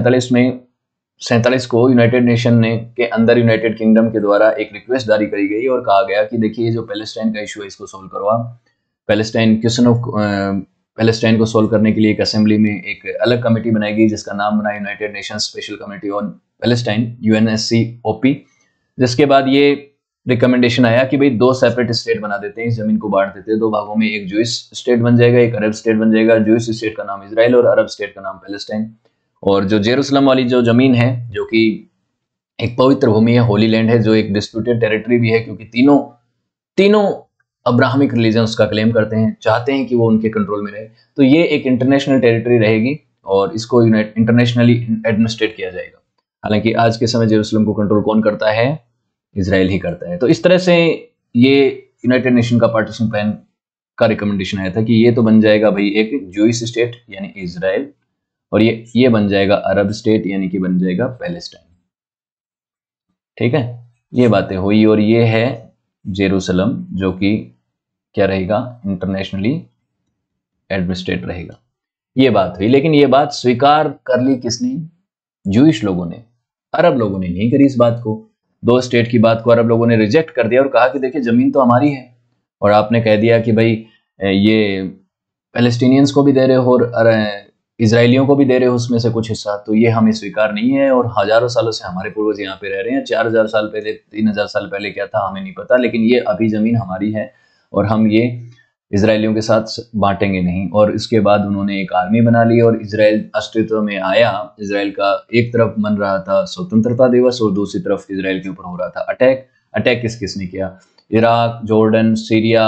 [SPEAKER 1] 1947 को यूनाइटेड नेशन ने के अंदर यूनाइटेड किंगडम के द्वारा एक रिक्वेस्ट जारी करी गई और कहा गया कि देखिए जो पैलेस्टाइन का इशू है इसको सोल्व करो आप। पैलेस्टाइन को सोल्व करने के लिए एक असेंबली में एक अलग कमेटी बनाई गई जिसका नाम बना United Nations special committee on Palestine, UNSCOP। जिसके बाद ये रिकमेंडेशन आया कि भाई 2 सेपरेट स्टेट बना देते हैं, इस जमीन को बांट देते हैं 2 भागों में, एक जूइश स्टेट बन जाएगा, एक अरब स्टेट बन जाएगा। जूइश स्टेट का नाम इजराइल और अरब स्टेट का नाम पैलेस्टाइन। और जो जेरूसलम वाली जो जमीन है, जो कि एक पवित्र भूमि है, होली लैंड है, जो एक डिस्प्यूटेड टेरिटरी भी है, क्योंकि तीनों अब्राहमिक रिलीजन उसका क्लेम करते हैं, चाहते हैं कि वो उनके कंट्रोल में रहे। तो ये एक इंटरनेशनल टेरिटरी रहेगी और इसको इंटरनेशनली एडमिनिस्ट्रेट किया जाएगा। हालांकि आज के समय जेरूसलम को कंट्रोल कौन करता है? इजराइल ही करता है। तो इस तरह से ये यूनाइटेड नेशन का पार्टीशन प्लान का रिकमेंडेशन आया था कि ये तो बन जाएगा भाई एक जूइश स्टेट यानी इजराइल, और ये बन जाएगा अरब स्टेट, यानी कि बन जाएगा पैलेस्टाइन। ठीक है, ये बातें हुई। और ये है जेरूसलम, जो कि क्या रहेगा, इंटरनेशनली एडमिनिस्ट्रेट रहेगा। ये बात हुई, लेकिन ये बात स्वीकार कर ली किसने, जूइश लोगों ने। अरब लोगों ने नहीं करी इस बात को। 2 स्टेट की बात को अरब लोगों ने रिजेक्ट कर दिया और कहा कि देखिए जमीन तो हमारी है, और आपने कह दिया कि भाई ये पैलेस्टीनियंस को भी दे रहे हो और इजरायलियों को भी दे रहे हो उसमें से कुछ हिस्सा, तो ये हमें स्वीकार नहीं है। और हजारों सालों से हमारे पूर्वज यहाँ पे रह रहे हैं, 4000 साल पहले, 3000 साल पहले क्या था हमें नहीं पता, लेकिन ये अभी जमीन हमारी है और हम ये इजरायलियों के साथ बांटेंगे नहीं। और इसके बाद उन्होंने एक आर्मी बना ली और इजराइल अस्तित्व में आया। इजराइल का एक तरफ मन रहा था स्वतंत्रता दिवस और दूसरी तरफ इजराइल के ऊपर हो रहा था अटैक। अटैक किस किसने किया, Iraq, Jordan, Syria,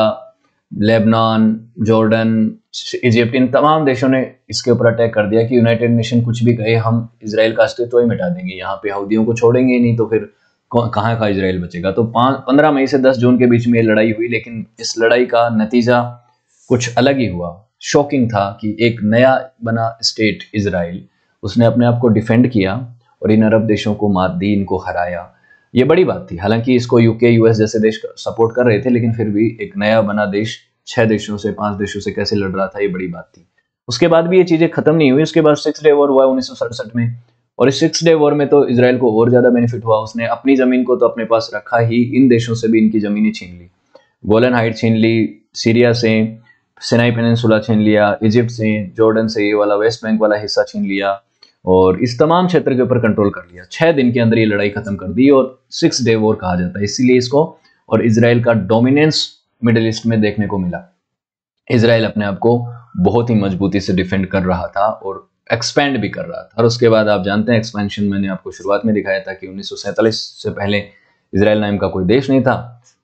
[SPEAKER 1] Lebanon, Jordan, Egypt, इन तमाम देशों ने इसके ऊपर अटैक कर दिया कि यूनाइटेड नेशन कुछ भी कहे हम इजराइल का अस्तित्व ही मिटा देंगे, यहाँ पे यहूदियों को छोड़ेंगे नहीं, तो फिर कहाँ का इजराइल बचेगा। तो 15 मई से 10 जून के बीच में ये लड़ाई हुई, लेकिन इस लड़ाई का नतीजा कुछ अलग ही हुआ। शॉकिंग था कि एक नया बना स्टेट इजराइल, उसने अपने आप को डिफेंड किया और इन अरब देशों को मात दी, इनको हराया। ये बड़ी बात थी। हालांकि इसको यूके, यूएस जैसे देश सपोर्ट कर रहे थे, लेकिन फिर भी एक नया बना देश 6 देशों से, 5 देशों से कैसे लड़ रहा था, ये बड़ी बात थी। उसके बाद भी ये चीजें खत्म नहीं हुई। उसके बाद 6 डे वॉर हुआ 1967 में, और इस 6 डे वॉर में तो इजराइल को और ज्यादा बेनिफिट हुआ। उसने अपनी जमीन को तो अपने पास रखा ही, इन देशों से भी इनकी जमीनें छीन ली। गोलन हाइट छीन ली, सीरिया से सिनाई पेनिनसुला छीन लिया, इजिप्ट से, जॉर्डन से ये वाला वेस्ट बैंक वाला हिस्सा छीन लिया, और इस तमाम क्षेत्र के ऊपर कंट्रोल कर लिया। 6 दिन के अंदर ये लड़ाई खत्म कर दी, और 6 डे वॉर कहा जाता है इसीलिए इसको। और इजराइल का डोमिनेंस मिडिल ईस्ट में देखने को मिला। इजराइल अपने आप को बहुत ही मजबूती से डिफेंड कर रहा था और एक्सपैंड भी कर रहा था। और उसके बाद आप जानते हैं एक्सपेंशन, मैंने आपको शुरुआत में दिखाया था कि 1947 से पहले इजराइल नाम का कोई देश नहीं था।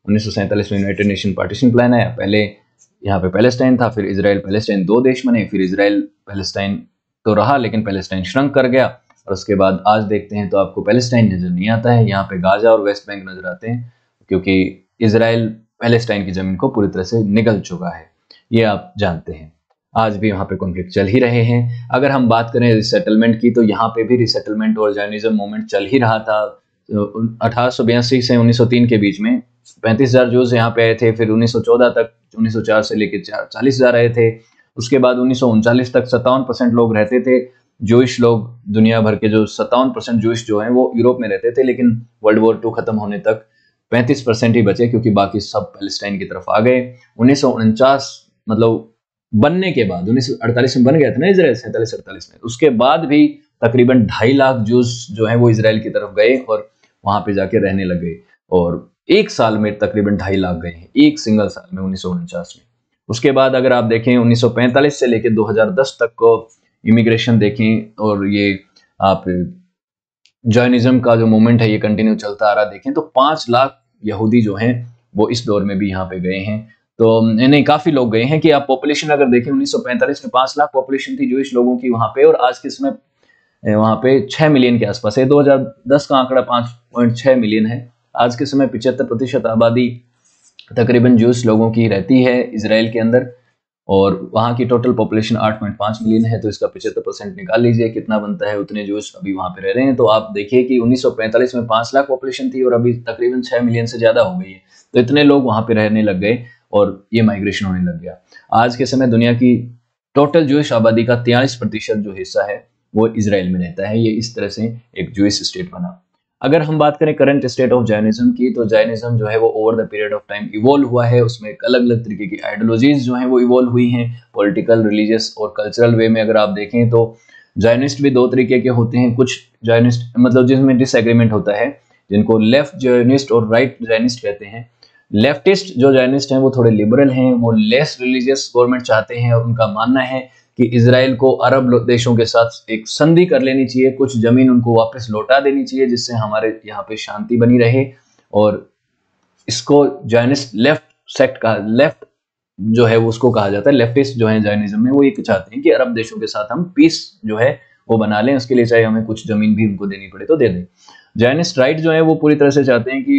[SPEAKER 1] 1947 में यूनाइटेड नेशन पार्टीशन प्लान आया, पहले यहाँ पे पैलेस्टाइन था, फिर इजराइल पैलेस्टाइन 2 देश बने, फिर इजराइल पैलेस्टाइन तो रहा लेकिन पैलेस्टाइन श्रंक कर गया। और उसके बाद आज देखते हैं तो आपको पैलेस्टाइन नजर नहीं आता है, यहाँ पे गाजा और वेस्ट बैंक नजर आते हैं, क्योंकि इजराइल पैलेस्टाइन की जमीन को पूरी तरह से निगल चुका है। ये आप जानते हैं। आज भी वहाँ पे कॉन्फ्लिक्ट चल ही रहे हैं। अगर हम बात करें रिसेटलमेंट की, तो यहाँ पे भी रिसेटलमेंट और जायनिज्म मूवमेंट चल ही रहा था। 1882 से 1903 के बीच में 35,000 जूस यहाँ पे आए थे। फिर 1914 तक, 1904 से लेकर 40,000 आए थे। उसके बाद 1939 तक 57% लोग रहते थे जूइश लोग। दुनिया भर के जो 57% जूइश जो हैं वो यूरोप में रहते थे, लेकिन वर्ल्ड वॉर 2 खत्म होने तक 35% ही बचे, क्योंकि बाकी सब पैलेस्टाइन की तरफ आ गए। 1949 मतलब बनने के बाद, 1948 में बन गया था ना इजराइल, 47-48 में, उसके बाद भी तकरीबन 2.5 लाख जूस जो हैं वो इजराइल की तरफ गए और वहां पे जाके रहने लग गए। और एक साल में तकरीबन 2.5 लाख गए हैं, एक सिंगल साल में, 1949 में। उसके बाद अगर आप देखें 1945 से लेकर 2010 तक को इमिग्रेशन देखें, और ये आप जॉइनिज्म का जो मूवमेंट है ये कंटिन्यू चलता आ रहा देखें, तो 5 लाख यहूदी जो हैं वो इस दौर में भी यहाँ पे गए हैं। तो नहीं, काफी लोग गए हैं कि आप पॉपुलेशन अगर देखें 1945 में 5 लाख पॉपुलेशन थी जूइश लोगों की वहां पे, और आज के समय वहां पे 6 मिलियन के आसपास है। 2010 का आंकड़ा 5.6 मिलियन है। आज के समय 75% आबादी तकरीबन जूस लोगों की रहती है इजराइल के अंदर, और वहाँ की टोटल पॉपुलेशन 8.5 मिलियन है। तो इसका 75% निकाल लीजिए कितना बनता है, उतने जूस अभी वहाँ पे रह रहे हैं। तो आप देखिए कि 1945 में 5 लाख पॉपुलेशन थी और अभी तकरीबन 6 मिलियन से ज्यादा हो गई है। तो इतने लोग वहाँ पे रहने लग गए और ये माइग्रेशन होने लग गया। आज के समय दुनिया की टोटल जूइश आबादी का 43% जो हिस्सा है वो इजराइल में रहता है। ये इस तरह से एक जूइश स्टेट बना। अगर हम बात करें करंट स्टेट ऑफ जायनिज्म की, तो जायनिज्म जो है वो over the period of time evolve हुआ है। उसमें अलग अलग तरीके की आइडियोलॉजीज जो हैं वो इवॉल्व हुई हैं, पॉलिटिकल, रिलीजियस और कल्चरल वे में। अगर आप देखें तो जायनिस्ट भी 2 तरीके के होते हैं। कुछ जायनिस्ट मतलब जिसमें डिसएग्रीमेंट होता है, जिनको लेफ्ट जायनिस्ट और राइट जायनिस्ट कहते हैं। लेफ्टिस्ट जो जायनिस्ट हैं वो थोड़े लिबरल हैं, वो लेस रिलीजियस गवर्नमेंट चाहते हैं, और उनका मानना है कि इजराइल को अरब देशों के साथ एक संधि कर लेनी चाहिए, कुछ जमीन उनको वापस लौटा देनी चाहिए, जिससे हमारे यहाँ पे शांति बनी रहे। और इसको जायनिस्ट लेफ्ट सेक्ट का, लेफ्ट जो है वो उसको कहा जाता है। लेफ्टिस्ट जो है जायनिज्म में, वो ये चाहते हैं कि अरब देशों के साथ हम पीस जो है वो बना लें, उसके लिए चाहे हमें कुछ जमीन भी उनको देनी पड़े तो दे दें। जायनिस्ट राइट जो है वो पूरी तरह से चाहते हैं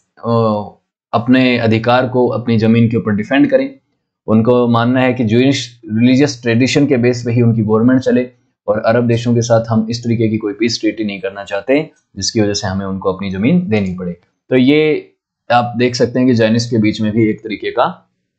[SPEAKER 1] कि अपने अधिकार को अपनी जमीन के ऊपर डिफेंड करें। उनको मानना है कि जूइश रिलीजियस ट्रेडिशन के बेस पे ही उनकी गवर्नमेंट चले, और अरब देशों के साथ हम इस तरीके की कोई पीस ट्रीटी नहीं करना चाहते जिसकी वजह से हमें उनको अपनी जमीन देनी पड़े। तो ये आप देख सकते हैं कि जायनिस्ट के बीच में भी एक तरीके का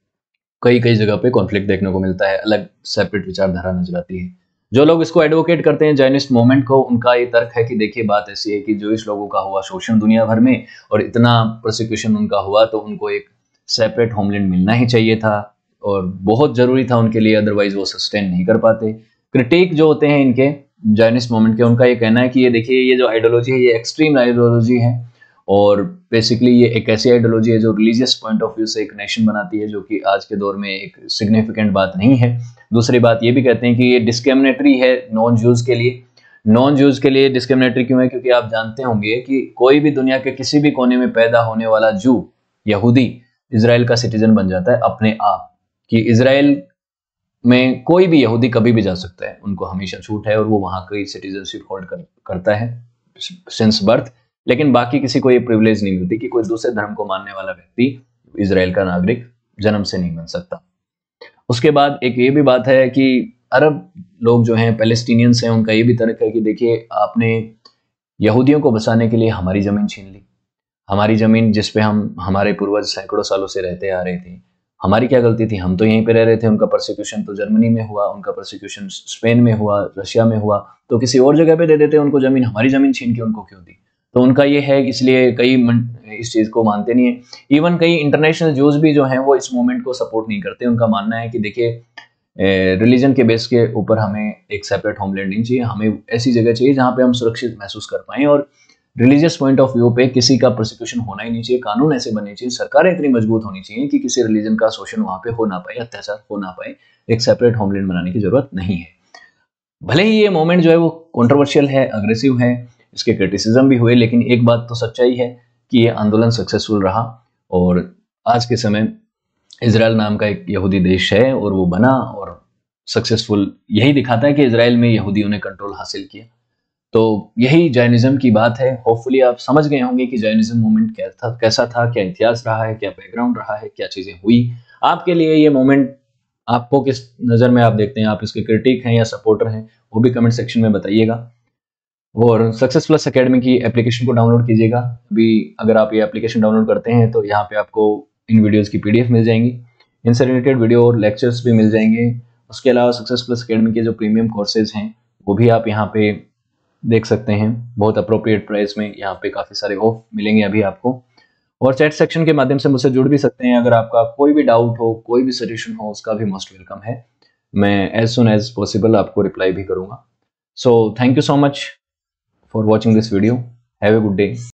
[SPEAKER 1] कई कई जगह पे कॉन्फ्लिक्ट देखने को मिलता है, अलग सेपरेट विचारधारा नजर आती है। जो लोग इसको एडवोकेट करते हैं जायनिस्ट मूवमेंट को, उनका ये तर्क है कि देखिए बात ऐसी है कि जो इस लोगों का हुआ शोषण दुनिया भर में और इतना प्रोसिक्यूशन उनका हुआ, तो उनको एक सेपरेट होमलैंड मिलना ही चाहिए था और बहुत जरूरी था उनके लिए, अदरवाइज वो सस्टेन नहीं कर पाते। क्रिटिक जो होते हैं इनके जायनिस्ट मूवमेंट के, उनका ये कहना है कि ये देखिए ये जो आइडियोलॉजी है ये एक्सट्रीम आइडियोलॉजी है और बेसिकली ये एक ऐसी आइडियोलॉजी है जो रिलीजियस पॉइंट ऑफ व्यू से एक नेशन बनाती है, जो कि आज के दौर में एक सिग्निफिकेंट बात नहीं है। दूसरी बात ये भी कहते हैं कि ये डिस्क्रिमिनेटरी है नॉन ज्यूज के लिए। नॉन ज्यूज के लिए डिस्क्रिमिनेटरी क्यों है? क्योंकि आप जानते होंगे कि कोई भी दुनिया के किसी भी कोने में पैदा होने वाला जू यहूदी इजराइल का सिटीजन बन जाता है अपने आप, कि इजराइल में कोई भी यहूदी कभी भी जा सकता है, उनको हमेशा छूट है और वो वहां की सिटीजनशिप होल्ड करता है सिंस बर्थ। लेकिन बाकी किसी को ये प्रिविलेज नहीं मिलती कि कोई दूसरे धर्म को मानने वाला व्यक्ति इजराइल का नागरिक जन्म से नहीं बन सकता। उसके बाद एक ये भी बात है कि अरब लोग जो हैं पैलेस्टीनियंस हैं, उनका ये भी तर्क है कि देखिए आपने यहूदियों को बसाने के लिए हमारी जमीन छीन ली, हमारी जमीन जिस पे हम हमारे पूर्वज सैकड़ों सालों से रहते आ रहे थे, हमारी क्या गलती थी? हम तो यहीं पे रह रहे थे। उनका प्रोसिक्यूशन तो जर्मनी में हुआ, उनका प्रोसिक्यूशन स्पेन में हुआ, रशिया में हुआ, तो किसी और जगह पे दे देते उनको जमीन, हमारी जमीन छीन के उनको क्यों दी? तो उनका ये है, इसलिए कई इस चीज को मानते नहीं है। इवन कई इंटरनेशनल जूज भी जो हैं वो इस मूवमेंट को सपोर्ट नहीं करते। उनका मानना है कि देखिए रिलीजन के बेस के ऊपर हमें एक सेपरेट होमलैंड नहीं चाहिए, हमें ऐसी जगह चाहिए जहां पे हम सुरक्षित महसूस कर पाएं और रिलीजियस पॉइंट ऑफ व्यू पे किसी का प्रोसिक्यूशन होना ही नहीं चाहिए, कानून ऐसे बनने चाहिए, सरकारें इतनी मजबूत होनी चाहिए कि किसी रिलीजन का शोषण वहां पे हो ना पाए, अत्याचार हो ना पाए। एक सेपरेट होमलैंड बनाने की जरूरत नहीं है। भले ही ये मोमेंट जो है वो कंट्रोवर्शियल है, अग्रेसिव है, इसके क्रिटिसिज्म भी हुए, लेकिन एक बात तो सच्चाई है कि ये आंदोलन सक्सेसफुल रहा और आज के समय इजराइल नाम का एक यहूदी देश है और वो बना और सक्सेसफुल यही दिखाता है कि इजराइल में यहूदियों ने कंट्रोल हासिल किया। तो यही जैनिज्म की बात है। होपफुली आप समझ गए होंगे कि जैनिज्म मूवमेंट कैसा था, क्या इतिहास रहा है, क्या बैकग्राउंड रहा है, क्या चीजें हुई। आपके लिए ये मोमेंट आपको किस नज़र में आप देखते हैं? आप इसके क्रिटिक हैं या सपोर्टर हैं? वो भी कमेंट सेक्शन में बताइएगा। और सक्सेस प्लस एकेडमी की एप्लीकेशन को डाउनलोड कीजिएगा। अभी अगर आप ये एप्लीकेशन डाउनलोड करते हैं तो यहाँ पे आपको इन वीडियोस की पीडीएफ मिल जाएंगी, इनसे रिलेटेड वीडियो और लेक्चर्स भी मिल जाएंगे। उसके अलावा सक्सेस प्लस एकेडमी के जो प्रीमियम कोर्सेज हैं वो भी आप यहाँ पे देख सकते हैं, बहुत अप्रोप्रिएट प्राइस में। यहाँ पे काफ़ी सारे ऑफ मिलेंगे अभी आपको, और चैट सेक्शन के माध्यम से मुझसे जुड़ भी सकते हैं। अगर आपका कोई भी डाउट हो, कोई भी सजेशन हो, उसका भी मोस्ट वेलकम है। मैं एज सुन एज पॉसिबल आपको रिप्लाई भी करूँगा। So thank you so much for watching this video. Have a good day.